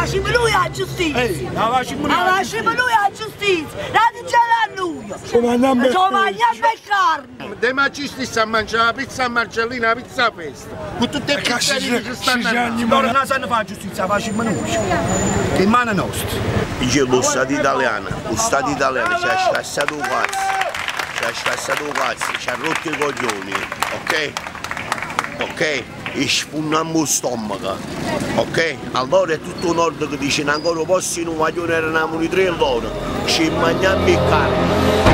facciamo lui la giustizia. La facciamo lui la giustizia. La diciamo a lui. Come andiamo a carne. Dei magisti stanno a mangiare la pizza a Marcellina, la pizza a festa. Con tutte le pizzerine che stanno andando. Loro non sanno fare giustizia, la facciamo noi. Che è mano nostra. Dice lo Stato italiano ci ha scassato un cazzo, ci ha rotto i coglioni, ok? Ok? E spugnammo lo stomaco, ok? Allora è tutto un nord che dice ancora posso non vogliono erano di 3 loro, ci mangiamo il carne.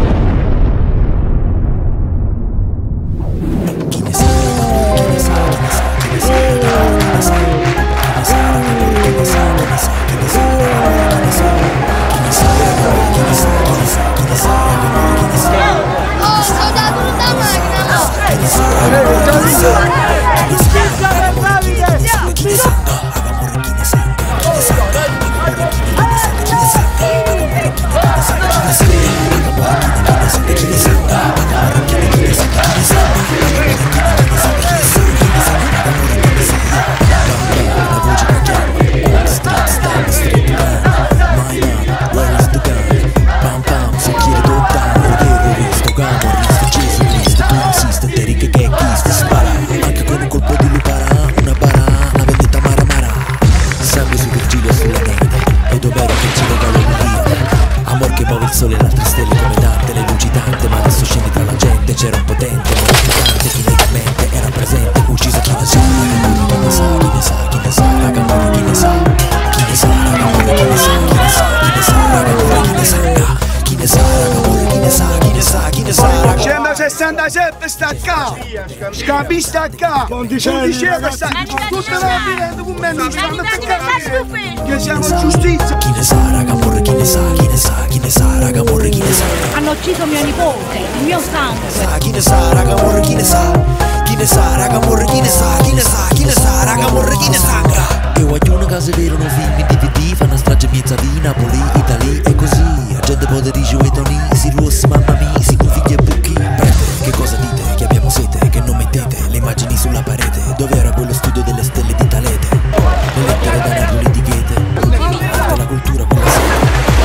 C'era un potente, mortificante, chi legalmente era presente, ucciso chi ne sa, chi ne sa, raga amore, chi ne sa, raga amore, chi ne sa, raga amore, chi ne sa, raga amore, chi ne sa, 167 sta qua, scapi sta qua, Ponticello sta qua, tutte le vivendo con me, non stanno attaccati, che siamo giustizia. Chi ne sa, raga amore, chi ne sa, raga amore, chi ne sa. Hanno ucciso mio nipote, il mio sangue. Chi ne sa, raga amore, chi ne sa, raga amore, chi ne sa, raga amore, chi ne sa. Io voglio una casa vera, un film in DVD, fa una strage mezza di Napoli, Italia e così. La gente può dirigere i toni, si rossi, mamma mia, si configlia e buchi. Che cosa dite? Che abbiamo sete, che non mettete le immagini sulla parete. Dove era quello studio delle stelle di Talete? Le lettere da Napoli di Goethe, arte la cultura con la sete.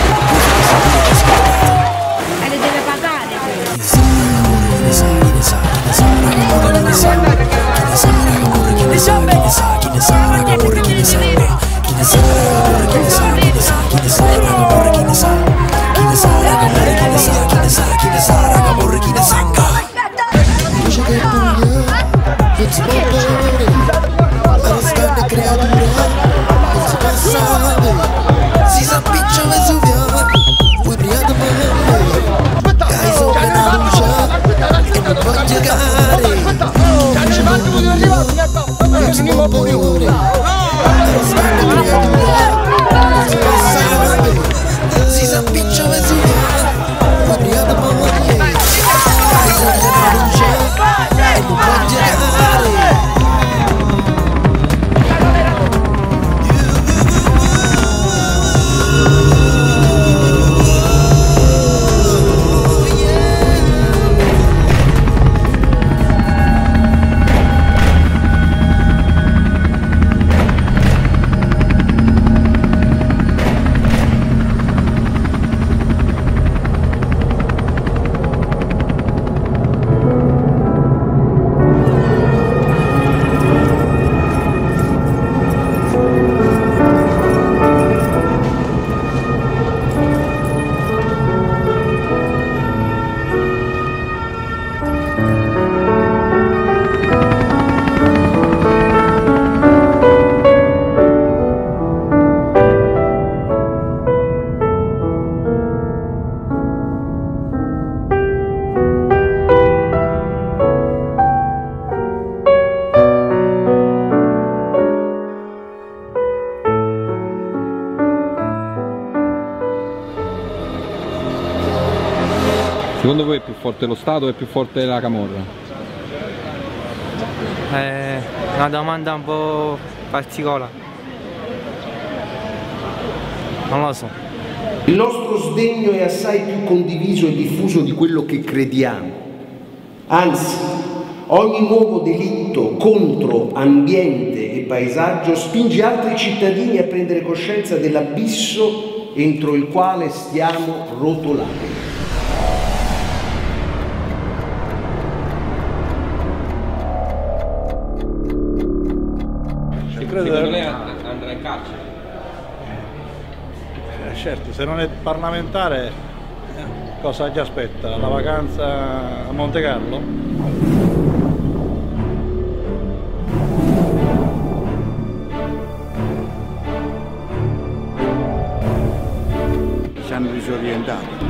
E le deve pagare. Chi ne sa, raga amore, chi ne sa, raga amore, chi ne sa, raga amore, chi ne sa, chi ne sa, raga amore, chi ne sa, raga amore, chi ne sa, raga amore, chi ne sa, raga amore, chi ne sa. Luce che buia, non si può bere, arrestante creatura, non si passa, si s'appiccia Vesuvio, vuoi briato male, cai sopra la luce e non può giocare, non si può bere, arrestante creatura, non si passa, si s'appiccia Vesuvio, vuoi briato male, cai sopra la luce e non può giocare. Secondo voi è più forte lo Stato o è più forte la camorra? Una domanda un po' particolare. Non lo so. Il nostro sdegno è assai più condiviso e diffuso di quello che crediamo. Anzi, Ogni nuovo delitto contro ambiente e paesaggio spinge altri cittadini a prendere coscienza dell'abisso entro il quale stiamo rotolando. Secondo lei andrà in carcere? Certo, se non è parlamentare cosa gli aspetta? La vacanza a Monte Carlo? Si hanno disorientato.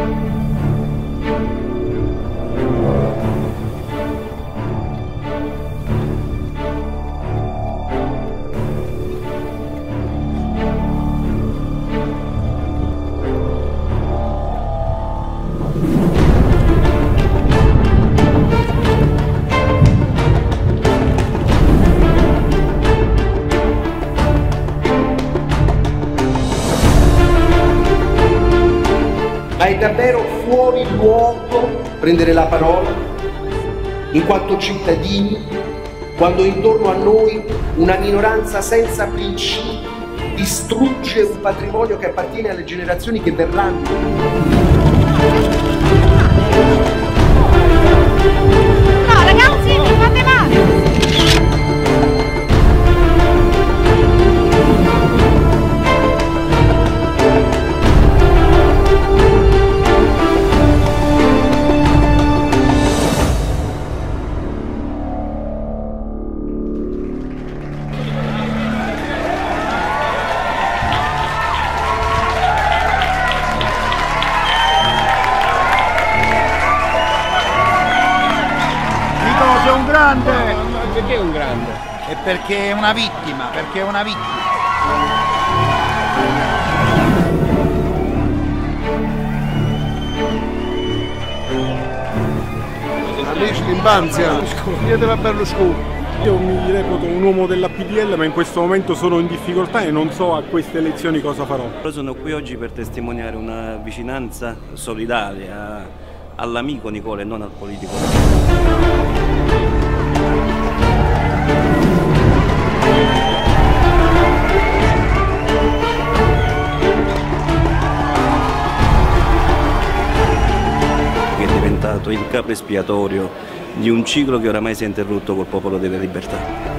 Ma è davvero fuori luogo prendere la parola in quanto cittadini quando intorno a noi una minoranza senza principi distrugge un patrimonio che appartiene alle generazioni che verranno? No, ragazzi, mi fate male! È un grande! Perché è un grande? È perché è una vittima, perché è una vittima. Amici d'infanzia, chiedeva Berlusconi. Io mi reputo un uomo della PDL, ma in questo momento sono in difficoltà e non so a queste elezioni cosa farò. Io sono qui oggi per testimoniare una vicinanza solidaria all'amico Nicola e non al politico. Che è diventato il capo espiatorio di un ciclo che oramai si è interrotto col Popolo delle Libertà.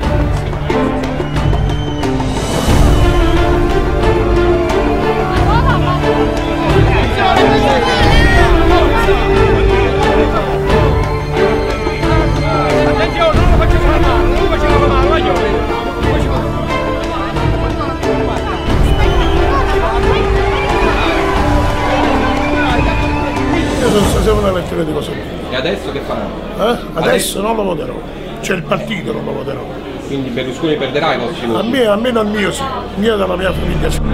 Io sono stasera una lettera di cosa. E adesso che faranno? Adesso non lo voterò. C'è il partito, non lo voterò. Quindi Berlusconi perderà i vostri voti? Almeno il mio sì. Il mio della mia famiglia sì.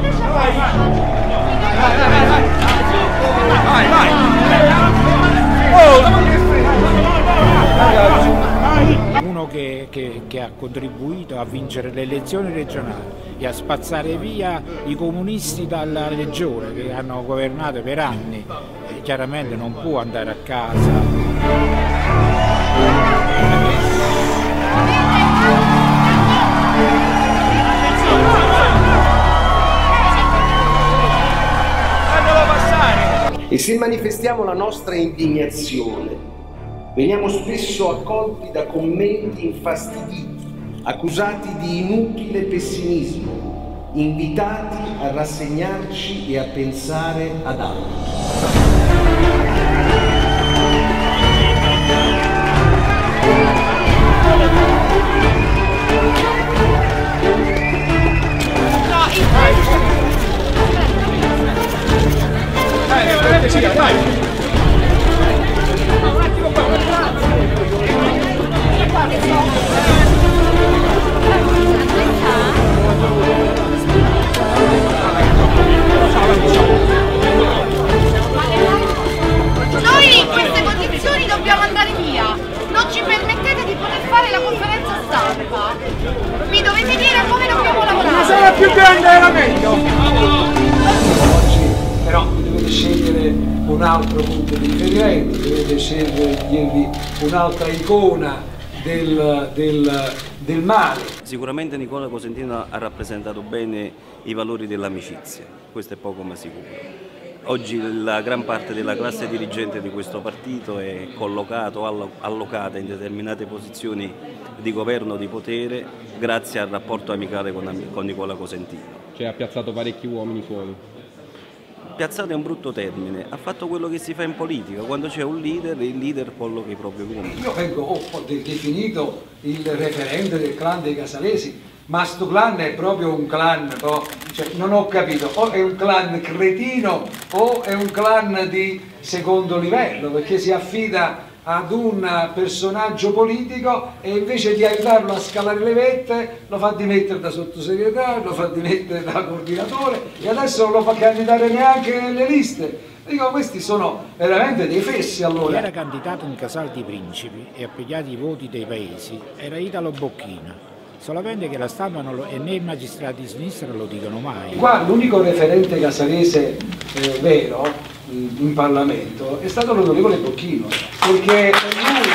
Uno che ha contribuito a vincere le elezioni regionali e a spazzare via i comunisti dalla regione che hanno governato per anni, e chiaramente non può andare a casa. E se manifestiamo la nostra indignazione, veniamo spesso accolti da commenti infastiditi, accusati di inutile pessimismo, invitati a rassegnarci e a pensare ad altro. dirvi un'altra icona del male. Sicuramente Nicola Cosentino ha rappresentato bene i valori dell'amicizia, questo è poco ma sicuro. Oggi la gran parte della classe dirigente di questo partito è allocata in determinate posizioni di governo, di potere, grazie al rapporto amicale con Nicola Cosentino. Cioè ha piazzato parecchi uomini suoi. Piazzato è un brutto termine, ha fatto quello che si fa in politica, quando c'è un leader, il leader colloca i propri uomini. Io ho definito il referente del clan dei Casalesi, ma sto clan è proprio un clan, cioè, non ho capito, o è un clan cretino o è un clan di secondo livello, perché si affida ad un personaggio politico e invece di aiutarlo a scalare le vette lo fa dimettere da sottosegretario, lo fa dimettere da coordinatore e adesso non lo fa candidare neanche nelle liste. Dico, questi sono veramente dei fessi allora. Chi era candidato in Casal di Principi e ha pigliato i voti dei paesi era Italo Bocchina, solamente che la stampa e né i magistrati di sinistra lo dicono mai. Qua l'unico referente casalese vero in Parlamento è stato l'onorevole Bocchino, perché lui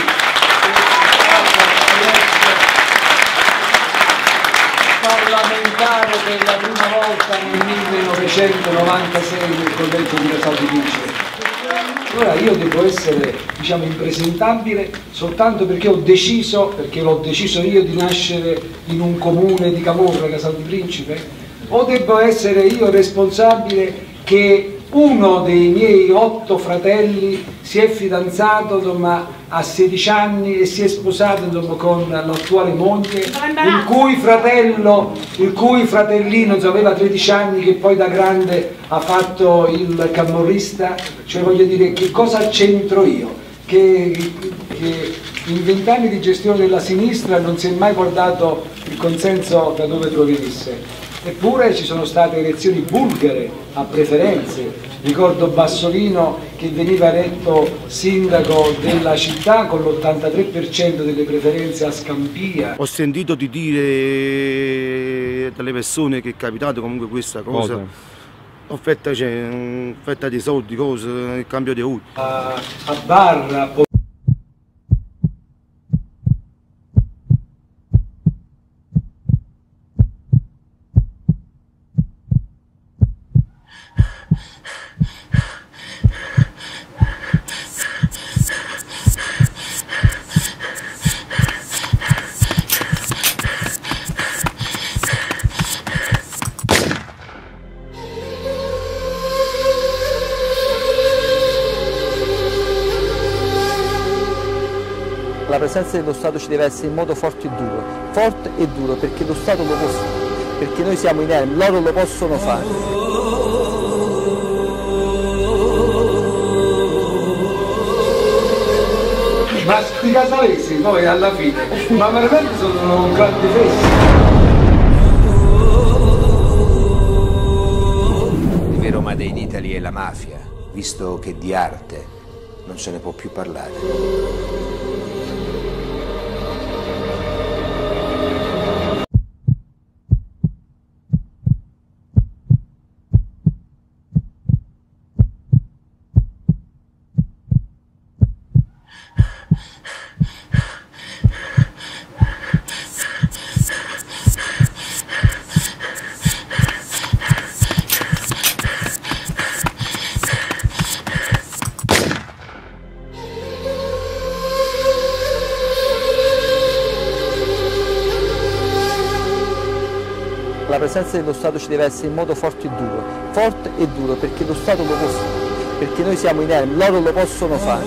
parlamentare per la prima volta nel 1996 nel collegio di Casal di Principe. Allora io devo essere, diciamo, impresentabile soltanto perché ho deciso, perché l'ho deciso io, di nascere in un comune di Camorra, Casal di Principe, o devo essere io responsabile che uno dei miei 8 fratelli si è fidanzato a 16 anni e si è sposato con l'attuale moglie, il cui fratellino aveva 13 anni che poi da grande ha fatto il camorrista. Cioè, voglio dire, che cosa c'entro io? Che in 20 anni di gestione della sinistra non si è mai guardato il consenso da dove provenisse. Eppure ci sono state elezioni bulgare a preferenze, ricordo Bassolino che veniva eletto sindaco della città con l'83% delle preferenze a Scampia. Ho sentito di dire dalle persone che è capitato comunque questa cosa, offerta di soldi, cose, il cambio di auto. A Barra. La presenza dello Stato ci deve essere in modo forte e duro, perché lo Stato lo può fare, perché noi siamo inermi, loro lo possono fare. Ma sti casalesi poi alla fine, ma veramente sono un grande fessi. Il vero Made in Italy è la mafia, visto che di arte non se ne può più parlare. La presenza dello Stato ci deve essere in modo forte e duro, perché lo Stato lo può fare, perché noi siamo inermi, loro lo possono fare.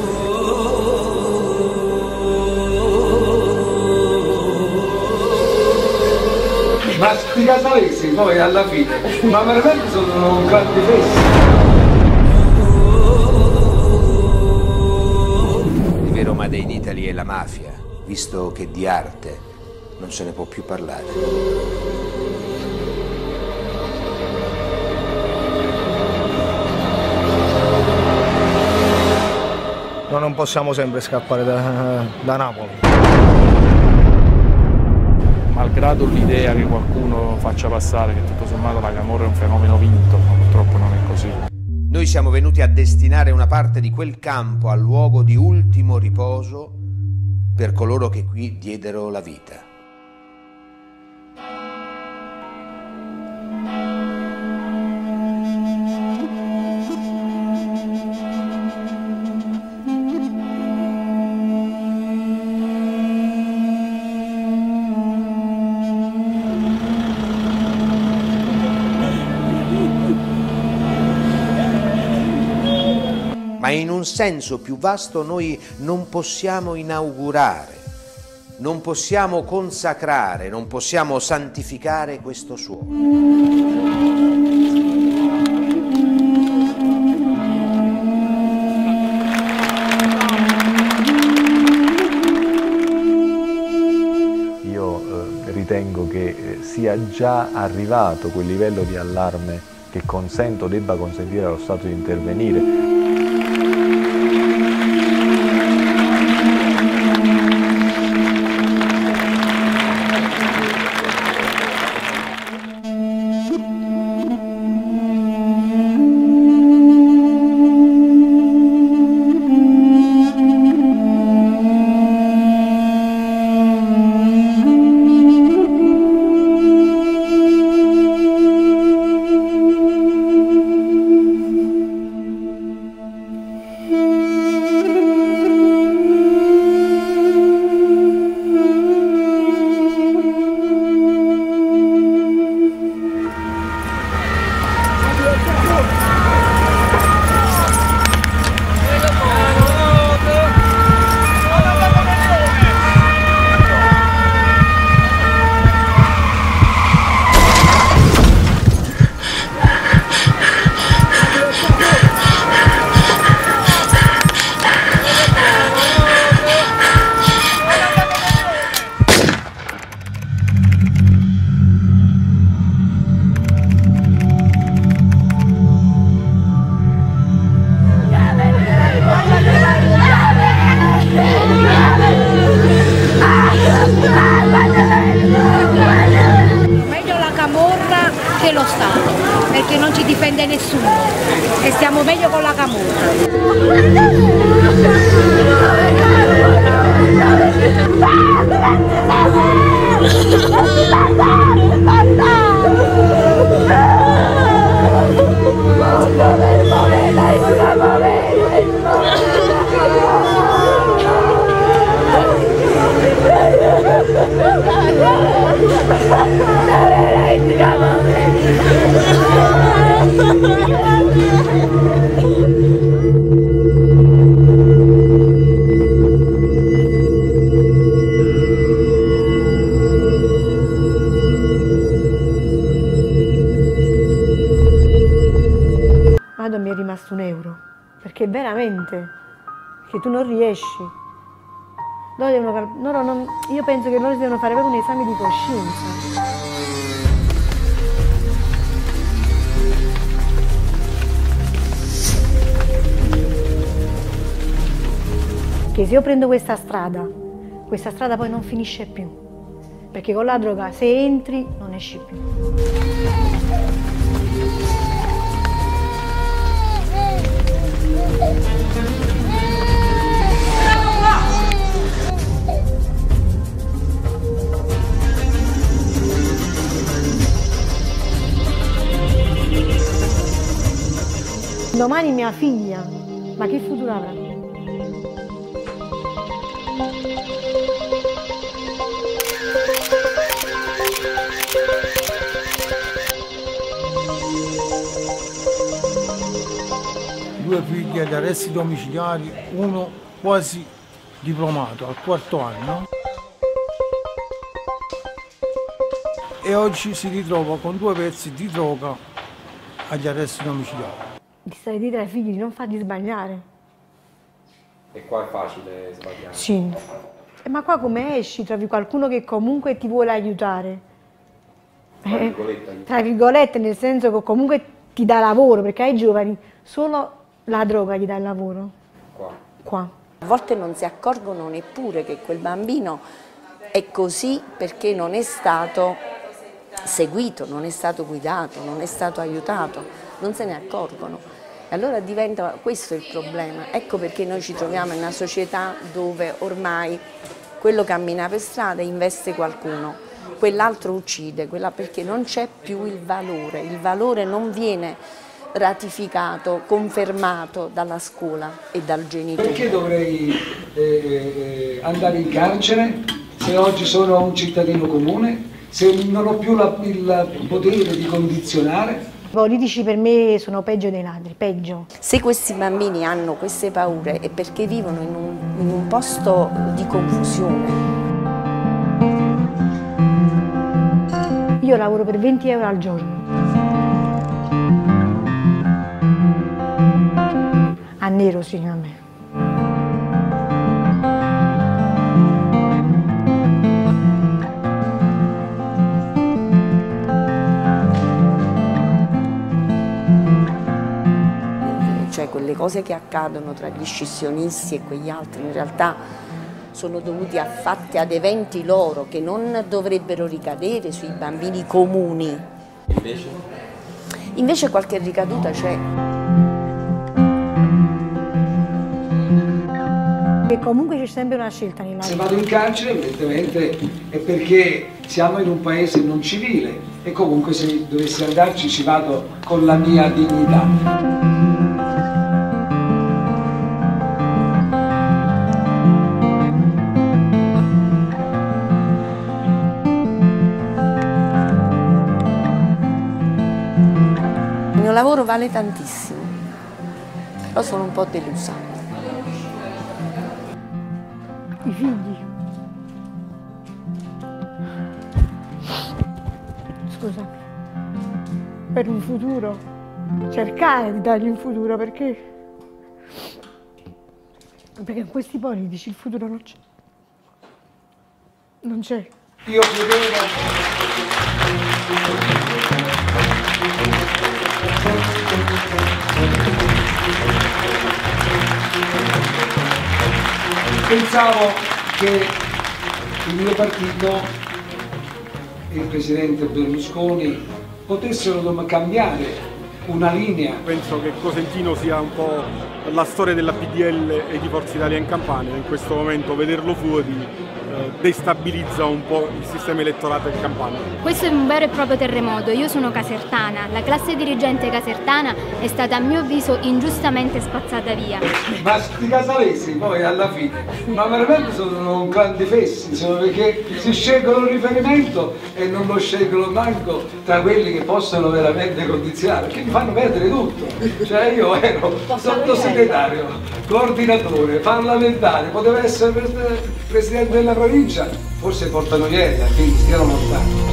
Ma sti casalesi poi alla fine, ma veramente sono un grande fessi. Il vero Made in Italy è la mafia, visto che di arte non se ne può più parlare. Non possiamo sempre scappare da Napoli. Malgrado l'idea che qualcuno faccia passare che tutto sommato la Camorra è un fenomeno vinto, ma purtroppo non è così. Noi siamo venuti a destinare una parte di quel campo al luogo di ultimo riposo per coloro che qui diedero la vita. Ma in un senso più vasto noi non possiamo inaugurare, non possiamo consacrare, non possiamo santificare questo suolo. Io ritengo che sia già arrivato quel livello di allarme che debba consentire allo Stato di intervenire. che lo Stato, perché non ci difende nessuno e stiamo meglio con la camorra. Vado, mi è rimasto un euro, perché veramente, che tu non riesci. Io penso che loro devono fare proprio un esame di coscienza. Che se io prendo questa strada poi non finisce più, perché con la droga se entri non esci più. Domani mia figlia, ma che futuro avrà? Due figli agli arresti domiciliari, uno quasi diplomato, al 4º anno. E oggi si ritrova con 2 pezzi di droga agli arresti domiciliari. Di stare dietro ai figli, di non farli sbagliare. E qua è facile sbagliare. Sì. Ma qua come esci? Trovi qualcuno che comunque ti vuole aiutare. Tra virgolette, nel senso che comunque ti dà lavoro, perché ai giovani solo la droga gli dà il lavoro. Qua. A volte non si accorgono neppure che quel bambino è così perché non è stato seguito, non è stato guidato, non è stato aiutato, non se ne accorgono. E allora diventa questo il problema. Ecco perché noi ci troviamo in una società dove ormai quello cammina per strada e investe qualcuno, quell'altro uccide, perché non c'è più il valore non viene ratificato, confermato dalla scuola e dal genitore. Perché dovrei andare in carcere se oggi sono un cittadino comune, se non ho più il potere di condizionare? I politici per me sono peggio dei ladri, peggio. Se questi bambini hanno queste paure è perché vivono in un posto di confusione. Io lavoro per 20 euro al giorno. A nero, sì, a me. Cioè quelle cose che accadono tra gli scissionisti e quegli altri in realtà sono dovuti fatti ad eventi loro che non dovrebbero ricadere sui bambini comuni. Invece qualche ricaduta c'è. E comunque c'è sempre una scelta nella vita. Se vado in carcere evidentemente è perché siamo in un paese non civile e comunque se dovessi andarci ci vado con la mia dignità. Il mio lavoro vale tantissimo, però sono un po' delusa. I figli. Scusami. Per un futuro. Cercare di dargli un futuro perché in questi politici il futuro non c'è. Non c'è. Io credevo... Pensavo che il mio partito e il presidente Berlusconi potessero cambiare una linea. Penso che Cosentino sia un po' la storia della PDL e di Forza Italia in Campania. In questo momento vederlo fuori destabilizza un po' il sistema elettorale in Campania. Questo è un vero e proprio terremoto. Io sono casertana, la classe dirigente casertana è stata a mio avviso ingiustamente spazzata via. Ma sti casalesi poi alla fine, ma veramente sono un clan di fessi, perché si scelgono un riferimento e non lo scelgono manco tra quelli che possono veramente condizionare, perché mi fanno perdere tutto. Cioè io ero sottosegretario, coordinatore, parlamentare, potevo essere presidente della provincia, forse portano ieri, quindi stiano montando.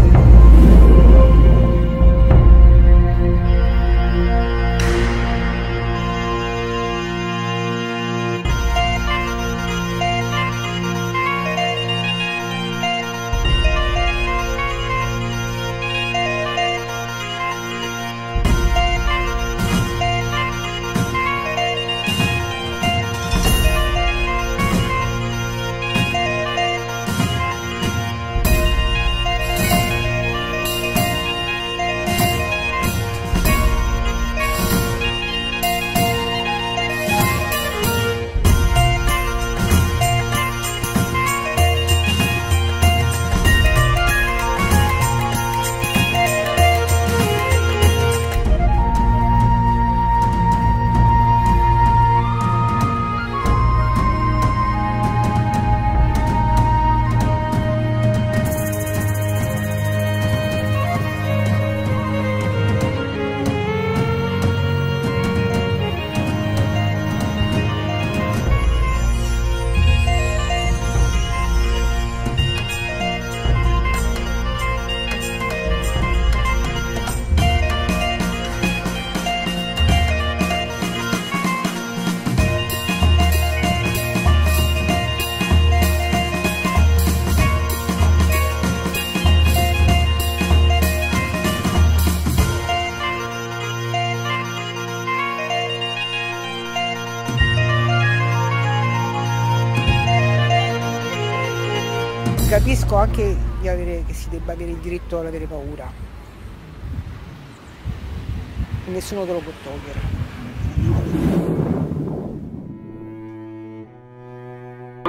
Capisco anche che si debba avere il diritto ad avere paura. Nessuno te lo può togliere.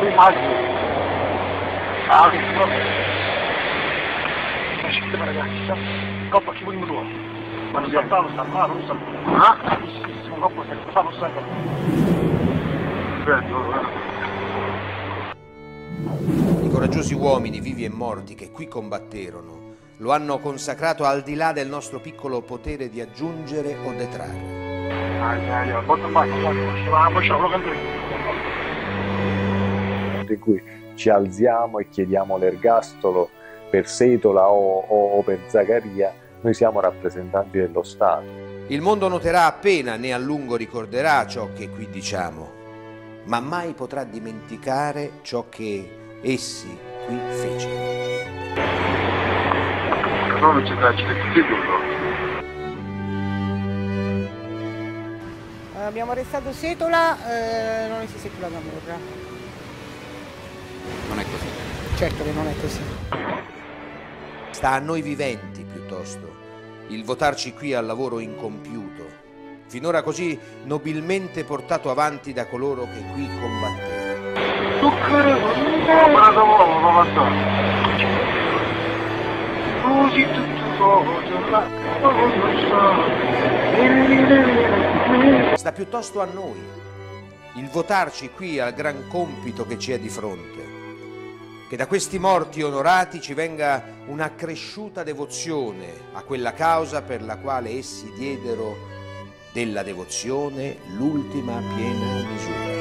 Coppa chi vogliamo tu? Ma non saltavo, sta male, non saltavo. Ah? Bellissimo, coppa se lo fanno sempre. I coraggiosi uomini, vivi e morti, che qui combatterono, lo hanno consacrato al di là del nostro piccolo potere di aggiungere o detrarre. In cui ci alziamo e chiediamo l'ergastolo per Setola o per Zaccaria, noi siamo rappresentanti dello Stato. Il mondo noterà appena, né a lungo ricorderà ciò che qui diciamo, ma mai potrà dimenticare ciò che essi qui fecero. Abbiamo arrestato Setola, non esiste più la camorra. Non è così. Certo che non è così. Sta a noi viventi, piuttosto, il votarci qui al lavoro incompiuto, finora così nobilmente portato avanti da coloro che qui combatterono. Sta piuttosto a noi il votarci qui al gran compito che ci è di fronte, che da questi morti onorati ci venga un'accresciuta devozione a quella causa per la quale essi diedero della devozione l'ultima piena misura.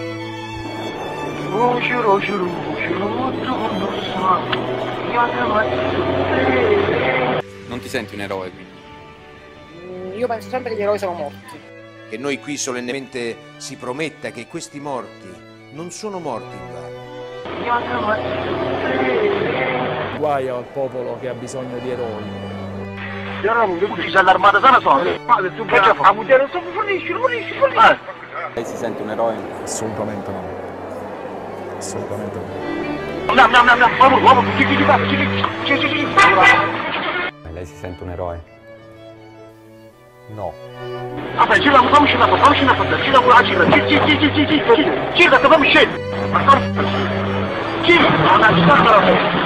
Non ti senti un eroe quindi? Io penso sempre che gli eroi sono morti. Che noi qui solennemente si prometta che questi morti non sono morti invano. Guai al popolo che ha bisogno di eroi. Lei si sente un eroe? Assolutamente no. Assolutamente no. Lei si sente un eroe? No. Vabbè, gira, fammi scendere, gira pure la gira, gira, fammi scendere. Gira, non ci sta la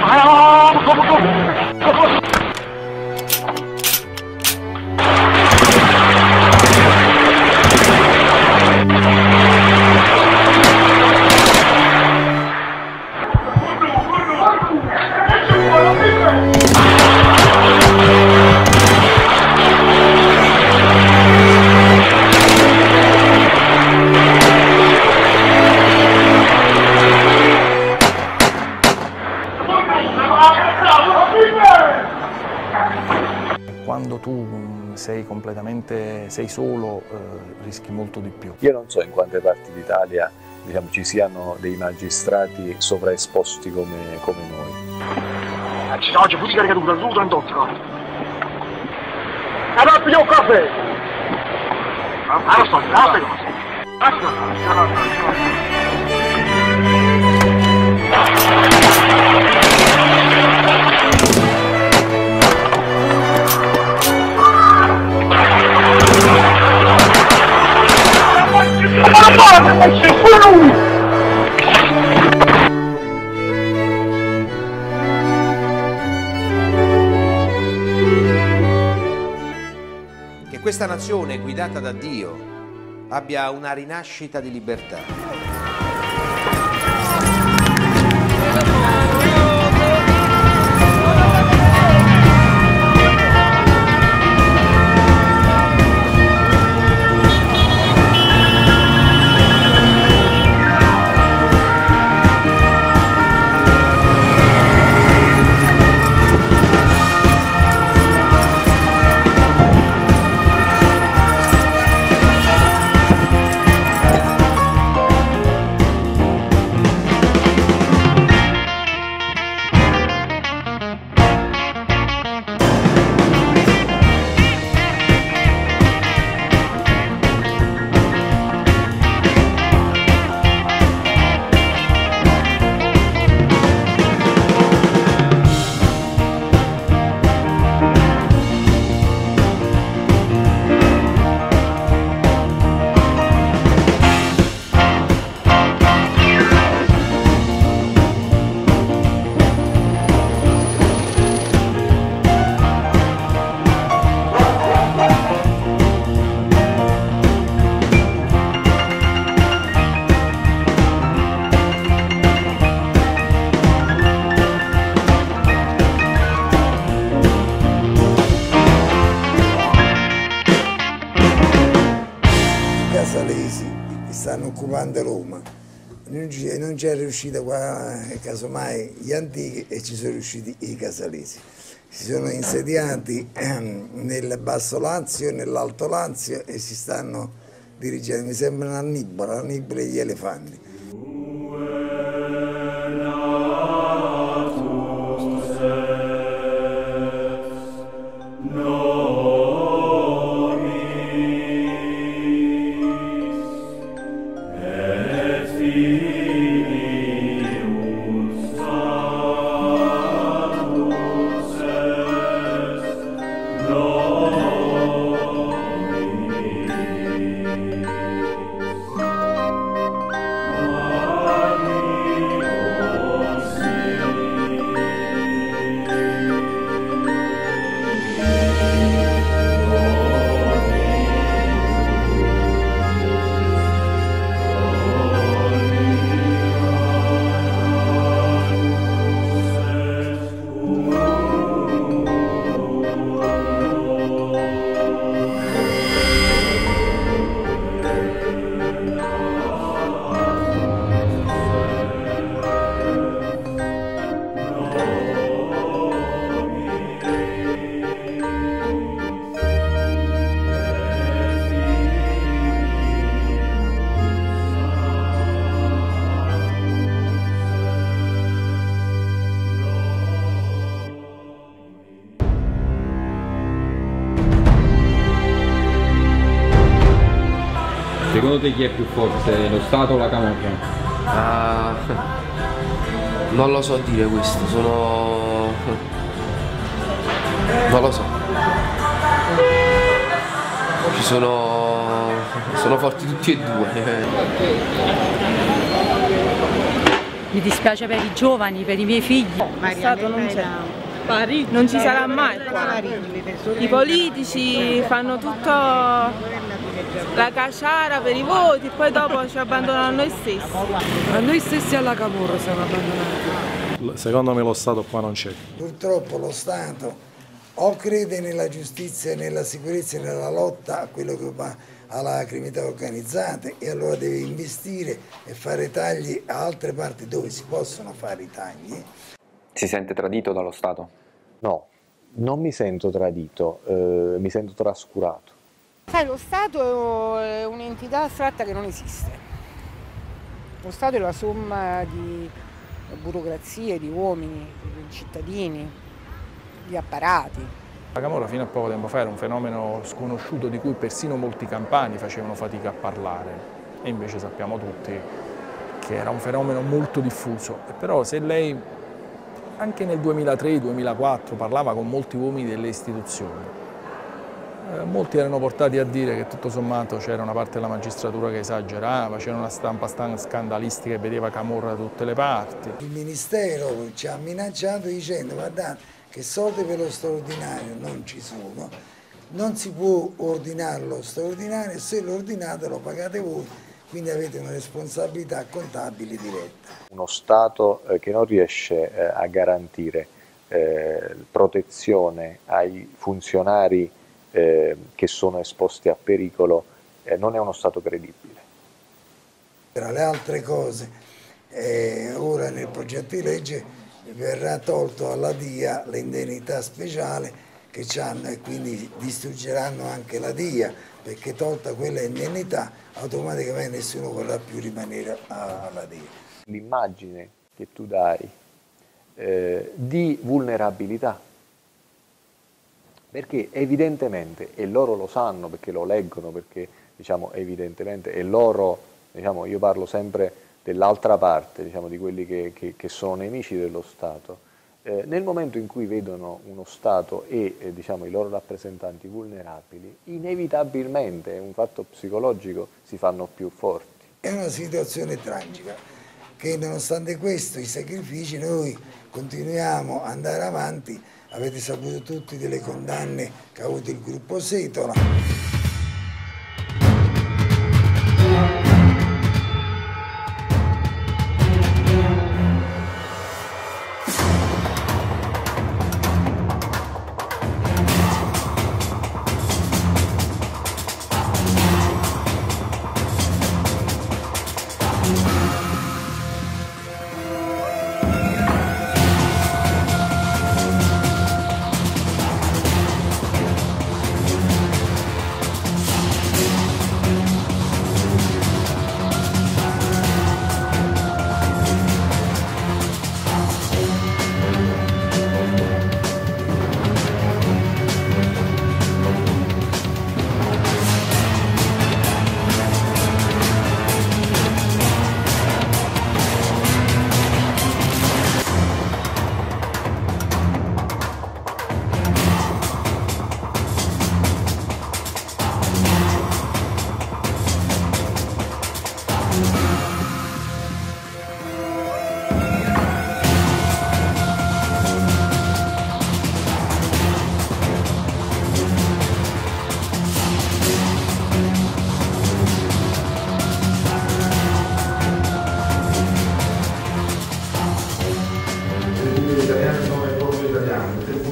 Quando tu sei solo, rischi molto di più. Io non so in quante parti d'Italia ci siano dei magistrati sovraesposti come noi. Ci sta oggi fuori caricatura, su 38. Allora pigliamo un caffè! Allora sto, Che questa nazione guidata da Dio abbia una rinascita di libertà. non c'è riuscita qua, casomai gli antichi, e ci sono riusciti i casalesi. Si sono insediati nel Basso Lazio e nell'Alto Lazio e si stanno dirigendo, mi sembra l'Annibale e gli elefanti. Secondo te chi è più forte, lo Stato o la camorra? Non lo so dire questo, non lo so. Sono forti tutti e due. Mi dispiace per i giovani, per i miei figli. Lo Stato non c'è. Non ci sarà mai qua. I politici fanno tutto la cacciara per i voti e poi dopo ci abbandonano a noi stessi. A noi stessi alla camorra siamo abbandonati. Secondo me lo Stato qua non c'è. Purtroppo lo Stato o crede nella giustizia, nella sicurezza e nella lotta a quello che va alla criminalità organizzata, e allora deve investire e fare tagli a altre parti dove si possono fare i tagli. Si sente tradito dallo Stato? No, non mi sento tradito, mi sento trascurato. Sai, lo Stato è un'entità astratta che non esiste. Lo Stato è la somma di burocrazie, di uomini, di cittadini, di apparati. La camorra fino a poco tempo fa era un fenomeno sconosciuto di cui persino molti campani facevano fatica a parlare, e invece sappiamo tutti che era un fenomeno molto diffuso. Però se lei anche nel 2003-2004 parlava con molti uomini delle istituzioni, molti erano portati a dire che tutto sommato c'era una parte della magistratura che esagerava, c'era una stampa scandalistica che vedeva camorra da tutte le parti. Il Ministero ci ha minacciato dicendo: guardate che soldi per lo straordinario non ci sono, non si può ordinare lo straordinario, se lo ordinate lo pagate voi, quindi avete una responsabilità contabile diretta. Uno Stato che non riesce a garantire protezione ai funzionari che sono esposti a pericolo non è uno Stato credibile. Tra le altre cose, ora nel progetto di legge verrà tolto alla DIA l'indennità speciale che hanno, e quindi distruggeranno anche la DIA, perché tolta quella indennità automaticamente nessuno vorrà più rimanere alla DIA. L'immagine che tu dai di vulnerabilità, perché evidentemente, e loro lo sanno perché lo leggono, perché diciamo evidentemente, e loro, diciamo, io parlo sempre dell'altra parte, diciamo, di quelli che sono nemici dello Stato, nel momento in cui vedono uno Stato e diciamo, i loro rappresentanti vulnerabili, inevitabilmente, è un fatto psicologico, si fanno più forti. È una situazione tragica che nonostante questo, i sacrifici, noi continuiamo ad andare avanti. Avete saputo tutti delle condanne che ha avuto il gruppo Setola.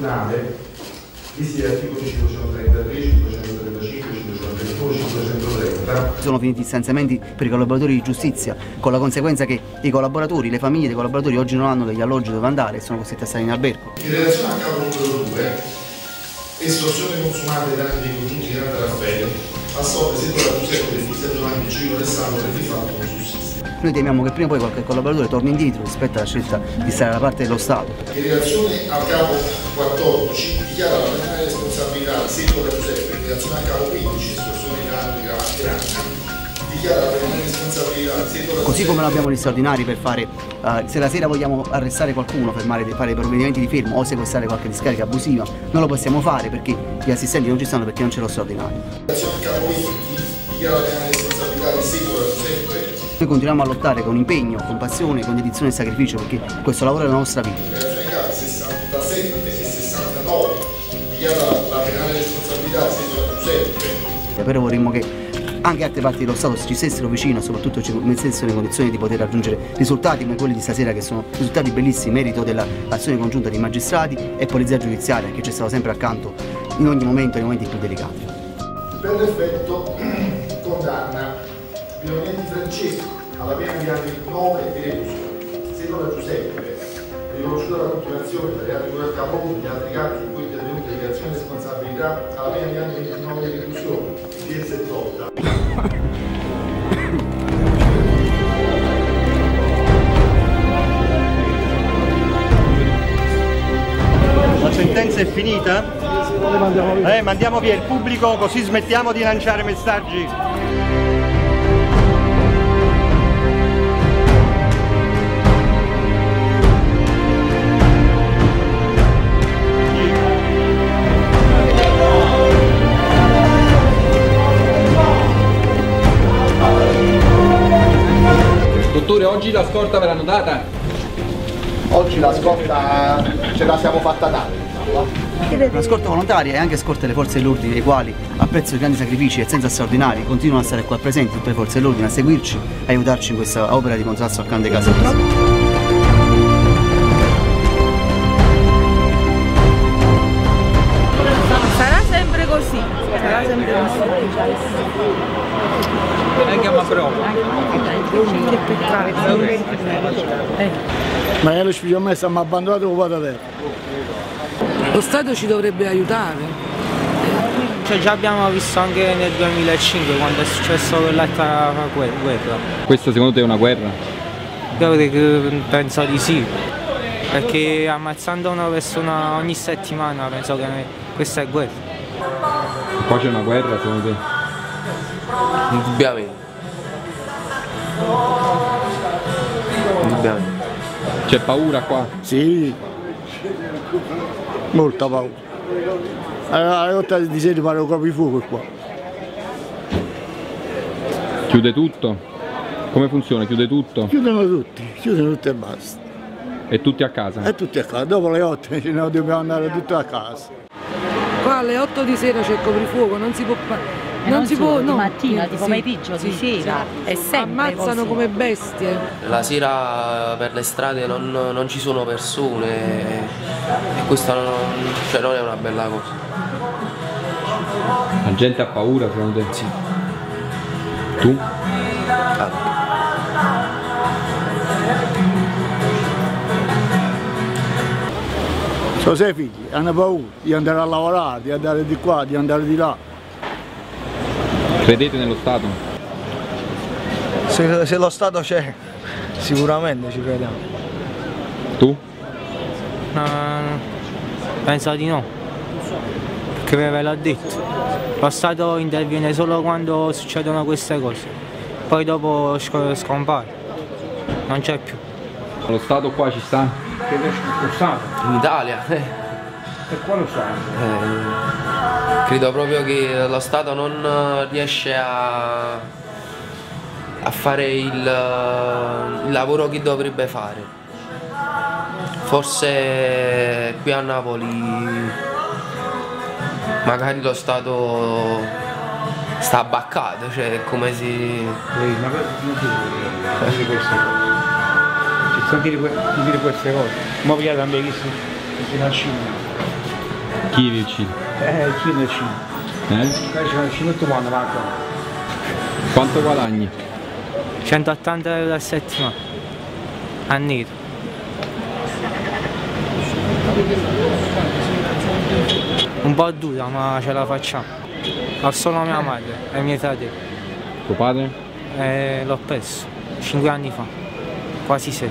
comunale, visti gli articoli 533, 535, 531, 530. Sono finiti i stanziamenti per i collaboratori di giustizia, con la conseguenza che i collaboratori, le famiglie dei collaboratori oggi non hanno degli alloggi dove andare e sono costretti a stare in albergo. In relazione al capo numero 2, estorsione consumata ai danni dei congiunti Grande Raffaele, assolve Secola Giuseppe del Cristian Giovanni Giro Alessandro che di fatto non sussiste. Noi temiamo che prima o poi qualche collaboratore torni indietro rispetto alla scelta di stare dalla parte dello Stato. In relazione al capo 14 dichiara la penale responsabilità Secola Giuseppe, in relazione al capo 15 estorsione di danni grandi, dichiara la penale responsabilità Secola Così come lo abbiamo gli straordinari per fare, se la sera vogliamo arrestare qualcuno, fare dei provvedimenti di fermo o sequestrare qualche discarica abusiva, non lo possiamo fare perché gli assistenti non ci stanno, perché non c'è lo straordinario. In relazione al capo 20 dichiara la penale responsabilità di Secola Giuseppe. Noi continuiamo a lottare con impegno, con passione, con dedizione e sacrificio perché questo lavoro è la nostra vita. In relazione ai casi 67 e 69 dichiara la penale responsabilità di Secola Giuseppe. Però vorremmo che anche altre parti dello Stato ci stessero vicino, soprattutto ci mettessero in condizioni di poter raggiungere risultati come quelli di stasera, che sono risultati bellissimi, merito dell'azione congiunta di magistrati e polizia giudiziaria che ci è stato sempre accanto in ogni momento, nei momenti più delicati. Per effetto condanna Pionieri Francesco alla pena di anni 9 di reclusione. Secola Giuseppe, riconosciuta la continuazione per reati di al capo e altri casi in cui è intervenuta dichiarazione di responsabilità alla pena di anni 29 di reclusione, PS8. La sentenza è finita? Mandiamo via il pubblico così smettiamo di lanciare messaggi. Dottore, oggi la scorta ve l'hanno data? Oggi la scorta ce la siamo fatta dare. Una scorta volontaria e anche scorta delle forze dell'ordine, i quali a prezzo di grandi sacrifici e senza straordinari continuano a stare qua presenti, tutte le forze dell'ordine, a seguirci, a aiutarci in questa opera di contrasto al clan dei Casertani. Sarà sempre così, sarà sempre così. Anche a prova. Ma io lo spiego a me, stiamo abbandonato con vado a terra. Lo Stato ci dovrebbe aiutare. Cioè, già abbiamo visto anche nel 2005 quando è successo quell'altra guerra. Questa secondo te è una guerra? Io penso di sì, perché ammazzando una persona ogni settimana penso che questa è guerra. Qua c'è una guerra secondo te? Indubbiamente. Indubbiamente. C'è paura qua? Sì, molta paura. Alle 8 di sera fare un coprifuoco qua. Chiude tutto? Come funziona? Chiude tutto? Chiudono tutti e basta. E tutti a casa? E tutti a casa, dopo le 8 ce ne dobbiamo andare tutti a casa. Qua alle 8 di sera c'è il coprifuoco, non si può fare. Non si può, di no, mattina, di pomeriggio, sì, di sera, è sempre ammazzano così. come bestie. La sera per le strade non ci sono persone e questa non è una bella cosa. La gente ha paura secondo te? Sì. Tu? Sono 6 figli, hanno paura di andare a lavorare, di andare di qua, di andare di là. Credete nello Stato? Se lo Stato c'è, sicuramente ci crediamo. Tu? Penso di no, perché ve l'ho detto. Lo Stato interviene solo quando succedono queste cose, poi dopo scompare, non c'è più. Lo Stato qua ci sta? Lo Stato? In Italia? Per quale Stato? Credo proprio che lo Stato non riesce a fare il lavoro che dovrebbe fare. Forse qui a Napoli magari lo Stato sta abbaccato, cioè è come se... Ci sta dire queste cose. Ma vi avete visto la Cina? Chi vi uccide? Chi ne uccide? Ci metto quando manca. Quanto guadagni? 180 euro a settimana. A nero. Un po' dura, ma ce la facciamo. Ho solo mia madre e i miei fratelli. Tuo padre? L'ho perso 5 anni fa, quasi 6.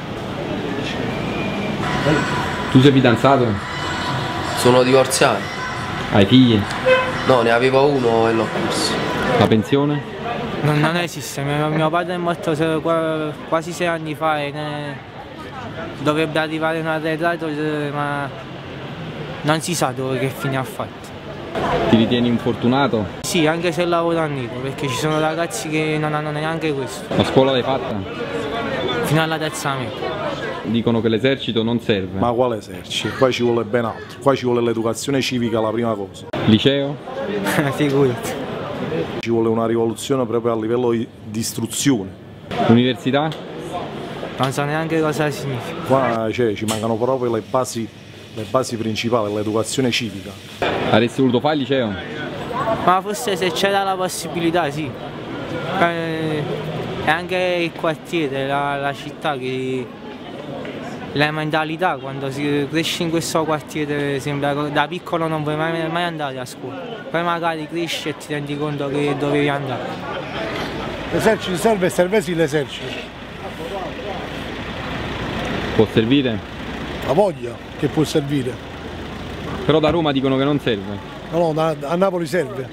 Tu sei fidanzato? Sono divorziato. Hai figli? No, ne avevo uno e l'ho perso. La pensione? Non esiste, mio padre è morto quasi 6 anni fa e dovrebbe arrivare un arretrato, ma non si sa dove che fine ha fatto. Ti ritieni un fortunato? Sì, anche se lavoro a nero, perché ci sono ragazzi che non hanno neanche questo. La scuola l'hai fatta? Fino alla terza media. Dicono che l'esercito non serve. Ma quale esercito? Qua ci vuole ben altro. Qua ci vuole l'educazione civica, la prima cosa. Liceo? Figurati. Ci vuole una rivoluzione proprio a livello di istruzione. Università? Non so neanche cosa significa. Qua ci mancano proprio le basi principali, l'educazione civica. Avresti voluto fare il liceo? Ma forse se c'era la possibilità, sì. E anche il quartiere, la città, che la mentalità quando si cresce in questo quartiere sembra che da piccolo non vuoi mai andare a scuola. Poi magari cresci e ti rendi conto che dovevi andare. L'esercito serve sì l'esercito. Può servire? La voglia che può servire. Però da Roma dicono che non serve. No, a Napoli serve.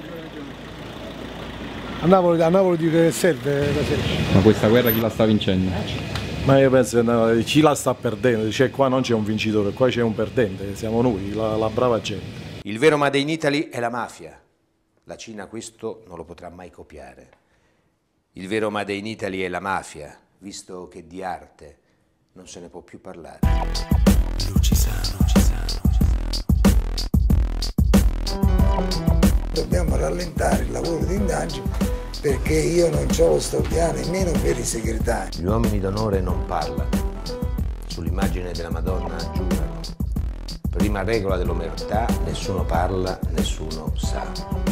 A Napoli dico che serve l'esercito. Ma questa guerra chi la sta vincendo? Ma io penso che chi la sta perdendo, cioè qua non c'è un vincitore, qua c'è un perdente, siamo noi, la brava gente. Il vero Made in Italy è la mafia. La Cina questo non lo potrà mai copiare. Il vero Made in Italy è la mafia, visto che di arte non se ne può più parlare. Dobbiamo rallentare il lavoro di indagine perché io non ho lo stoppiano nemmeno per i segretari. Gli uomini d'onore non parlano. Sull'immagine della Madonna giurano. Prima regola dell'omertà, nessuno parla, nessuno sa.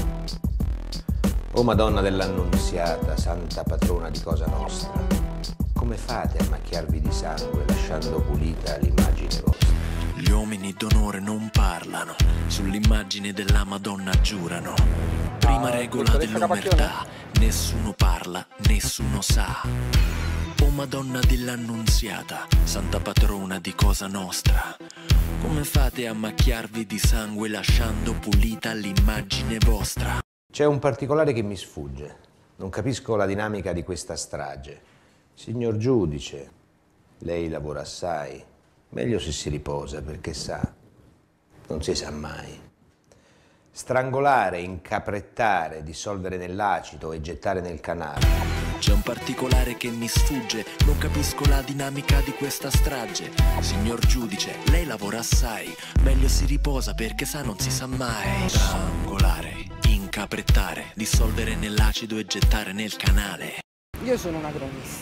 O Madonna dell'Annunziata, santa patrona di Cosa Nostra, come fate a macchiarvi di sangue lasciando pulita l'immagine vostra? Gli uomini d'onore non parlano, sull'immagine della Madonna giurano. Prima regola dell'omertà, nessuno parla, nessuno sa. O Madonna dell'Annunziata, santa patrona di Cosa Nostra, come fate a macchiarvi di sangue lasciando pulita l'immagine vostra? C'è un particolare che mi sfugge. Non capisco la dinamica di questa strage. Signor giudice, lei lavora assai. Meglio se si riposa, perché sa, non si sa mai. Strangolare, incaprettare, dissolvere nell'acido e gettare nel canale. C'è un particolare che mi sfugge, non capisco la dinamica di questa strage. Signor giudice, lei lavora assai, meglio si riposa perché sa non si sa mai. Strangolare, incaprettare, dissolvere nell'acido e gettare nel canale. Io sono una cronista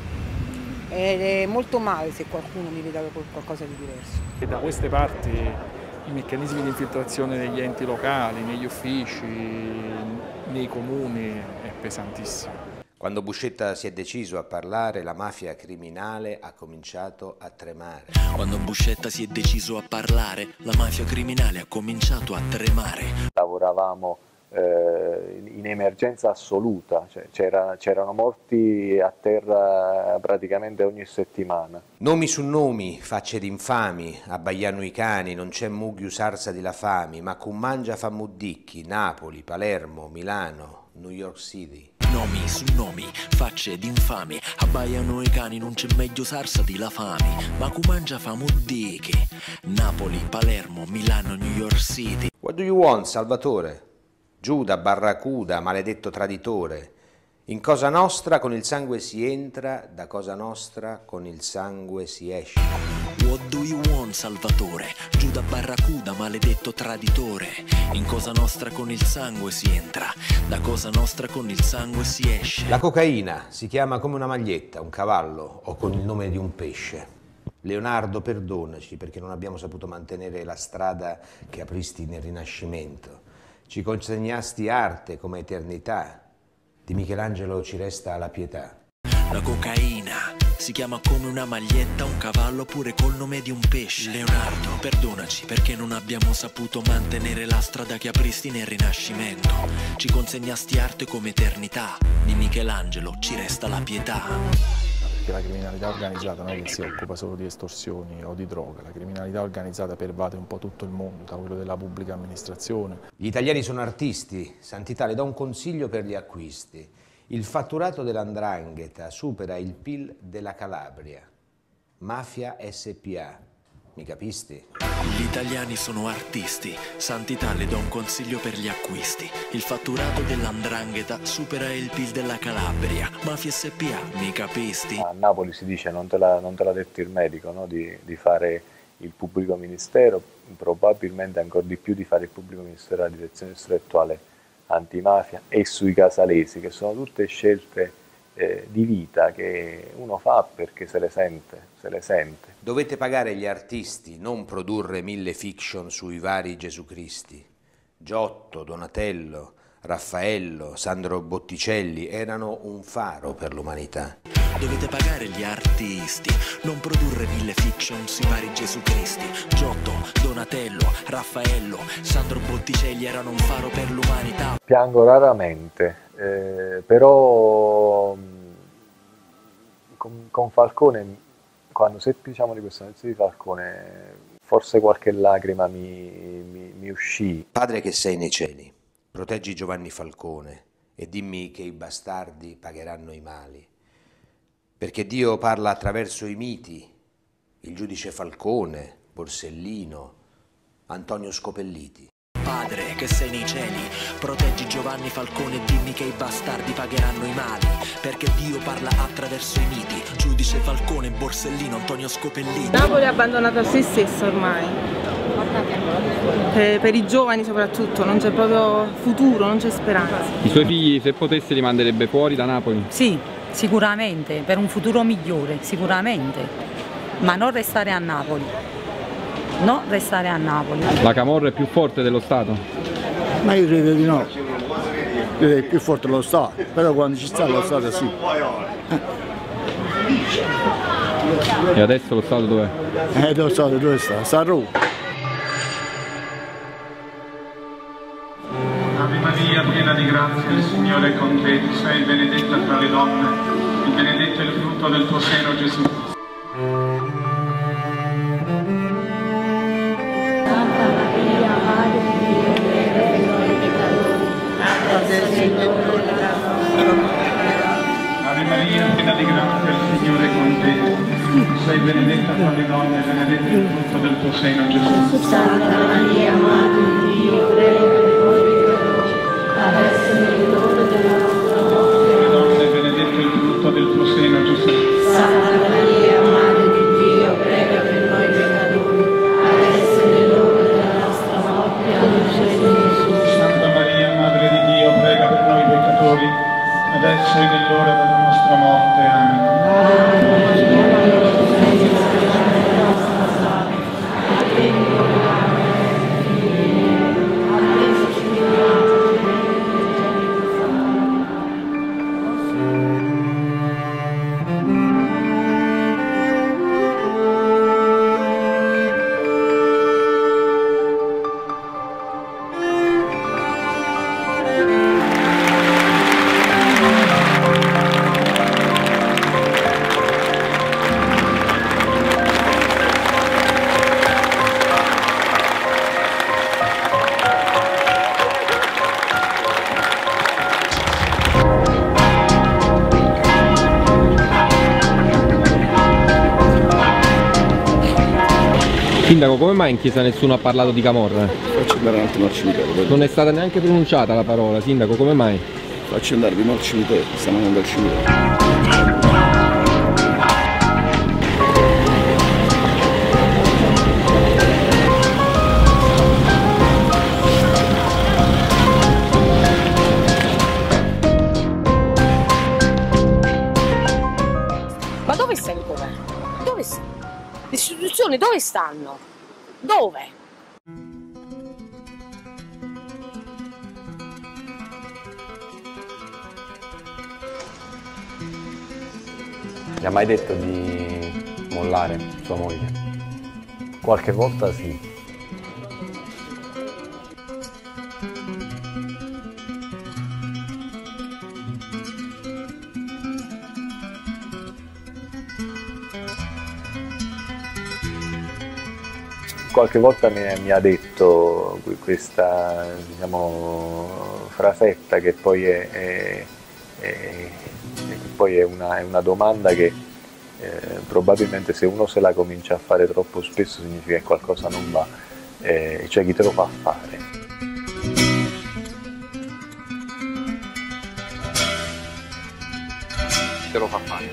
ed è molto male se qualcuno mi veda con qualcosa di diverso. E da queste parti i meccanismi di infiltrazione negli enti locali, negli uffici, nei comuni è pesantissimo. Quando Buscetta si è deciso a parlare, la mafia criminale ha cominciato a tremare. Quando Buscetta si è deciso a parlare, la mafia criminale ha cominciato a tremare. Lavoravamo in emergenza assoluta, cioè c'erano morti a terra praticamente ogni settimana. Nomi su nomi, facce d'infami, abbaiano i cani, non c'è mugghiu sarsa di la fami, ma cum mangia fa muddicchi, Napoli, Palermo, Milano, New York City. Nomi su nomi, facce d'infami, abbaiano i cani, non c'è meglio sarsa di la fame, ma cum mangia fa muddicchi, Napoli, Palermo, Milano, New York City. What do you want, Salvatore? Giuda, barracuda, maledetto traditore. In Cosa Nostra con il sangue si entra, da Cosa Nostra con il sangue si esce. What do you want, Salvatore? Giuda, barracuda, maledetto traditore. In Cosa Nostra con il sangue si entra, da Cosa Nostra con il sangue si esce. La cocaina si chiama come una maglietta, un cavallo o con il nome di un pesce. Leonardo, perdonaci perché non abbiamo saputo mantenere la strada che apristi nel Rinascimento. Ci consegnasti arte come eternità. Di Michelangelo ci resta la pietà. La cocaina si chiama come una maglietta, un cavallo pure col nome di un pesce. Leonardo, perdonaci perché non abbiamo saputo mantenere la strada che apristi nel Rinascimento. Ci consegnasti arte come eternità. Di Michelangelo ci resta la pietà. Perché la criminalità organizzata non è che si occupa solo di estorsioni o di droga, la criminalità organizzata pervade un po' tutto il mondo, da quello della pubblica amministrazione. Gli italiani sono artisti. Santità, le do un consiglio per gli acquisti. Il fatturato dell''ndrangheta supera il PIL della Calabria. Mafia SPA. Mi capisti? Gli italiani sono artisti. Santità, le do un consiglio per gli acquisti. Il fatturato dell''ndrangheta supera il PIL della Calabria. Mafia SPA, mi capisti? A Napoli si dice, non te l'ha detto il medico, no? di fare il pubblico ministero, probabilmente ancora di più di fare il pubblico ministero alla direzione distrettuale antimafia e sui casalesi, che sono tutte scelte di vita che uno fa perché se le sente. Dovete pagare gli artisti, non produrre 1000 fiction sui vari Gesù Cristi. Giotto, Donatello, Raffaello, Sandro Botticelli erano un faro per l'umanità. Dovete pagare gli artisti, non produrre 1000 fiction sui vari Gesù Cristi. Giotto, Donatello, Raffaello, Sandro Botticelli erano un faro per l'umanità. Piango raramente, però con Falcone, quando seppi di questa notizia di Falcone, forse qualche lacrima mi uscì. Padre che sei nei cieli, proteggi Giovanni Falcone e dimmi che i bastardi pagheranno i mali. Perché Dio parla attraverso i miti, il giudice Falcone, Borsellino, Antonio Scopelliti. Padre che sei nei cieli, proteggi Giovanni Falcone e dimmi che i bastardi pagheranno i mali. Perché Dio parla attraverso i miti, giudice Falcone, Borsellino, Antonio Scopelliti. Napoli è abbandonata a se stessa ormai, per i giovani soprattutto, non c'è proprio futuro, non c'è speranza. I suoi figli, se potesse, li manderebbe fuori da Napoli? Sì, sicuramente, per un futuro migliore, sicuramente, ma non restare a Napoli. No, restare a Napoli. La camorra è più forte dello Stato? Ma io credo di no. Credo è più forte lo Stato, però quando ci sta lo Stato sì. E adesso lo Stato dov'è? Lo Stato dove sta? Sta a Roma. Ave Maria, piena di grazia, il Signore è con te. Tu sei benedetta tra le donne, e benedetto è il frutto del tuo seno, Gesù. Ave Maria, piena di grazia, il Signore è con te. Tu sei benedetta tra le donne, benedetto il frutto del tuo seno, Gesù. Santa Maria, Madre di Dio, prega per noi peccatori, adesso e nell'ora della nostra morte. Le donne, benedetto il frutto del tuo seno, Gesù. Santa Maria, Madre di Dio, prega per noi peccatori, adesso e nell'ora della nostra morte. Amen. Santa Maria, Madre di Dio, prega per noi peccatori, adesso e nell'ora della nostra morte. Amen. Sindaco, come mai in chiesa nessuno ha parlato di camorra? Faccio andare un attimo al cimitero. Non è stata neanche pronunciata la parola, Sindaco, come mai? Faccio andare prima al cimitero, stiamo andando al cimitero. Ma dove sei il governo? Dove sei? Le istituzioni dove stanno? Dove? Gli ha mai detto di mollare sua moglie? Qualche volta sì. Qualche volta mi ha detto questa, diciamo, frasetta che poi è una domanda che probabilmente se uno se la comincia a fare troppo spesso significa che qualcosa non va, cioè chi te lo fa fare. Te lo fa fare.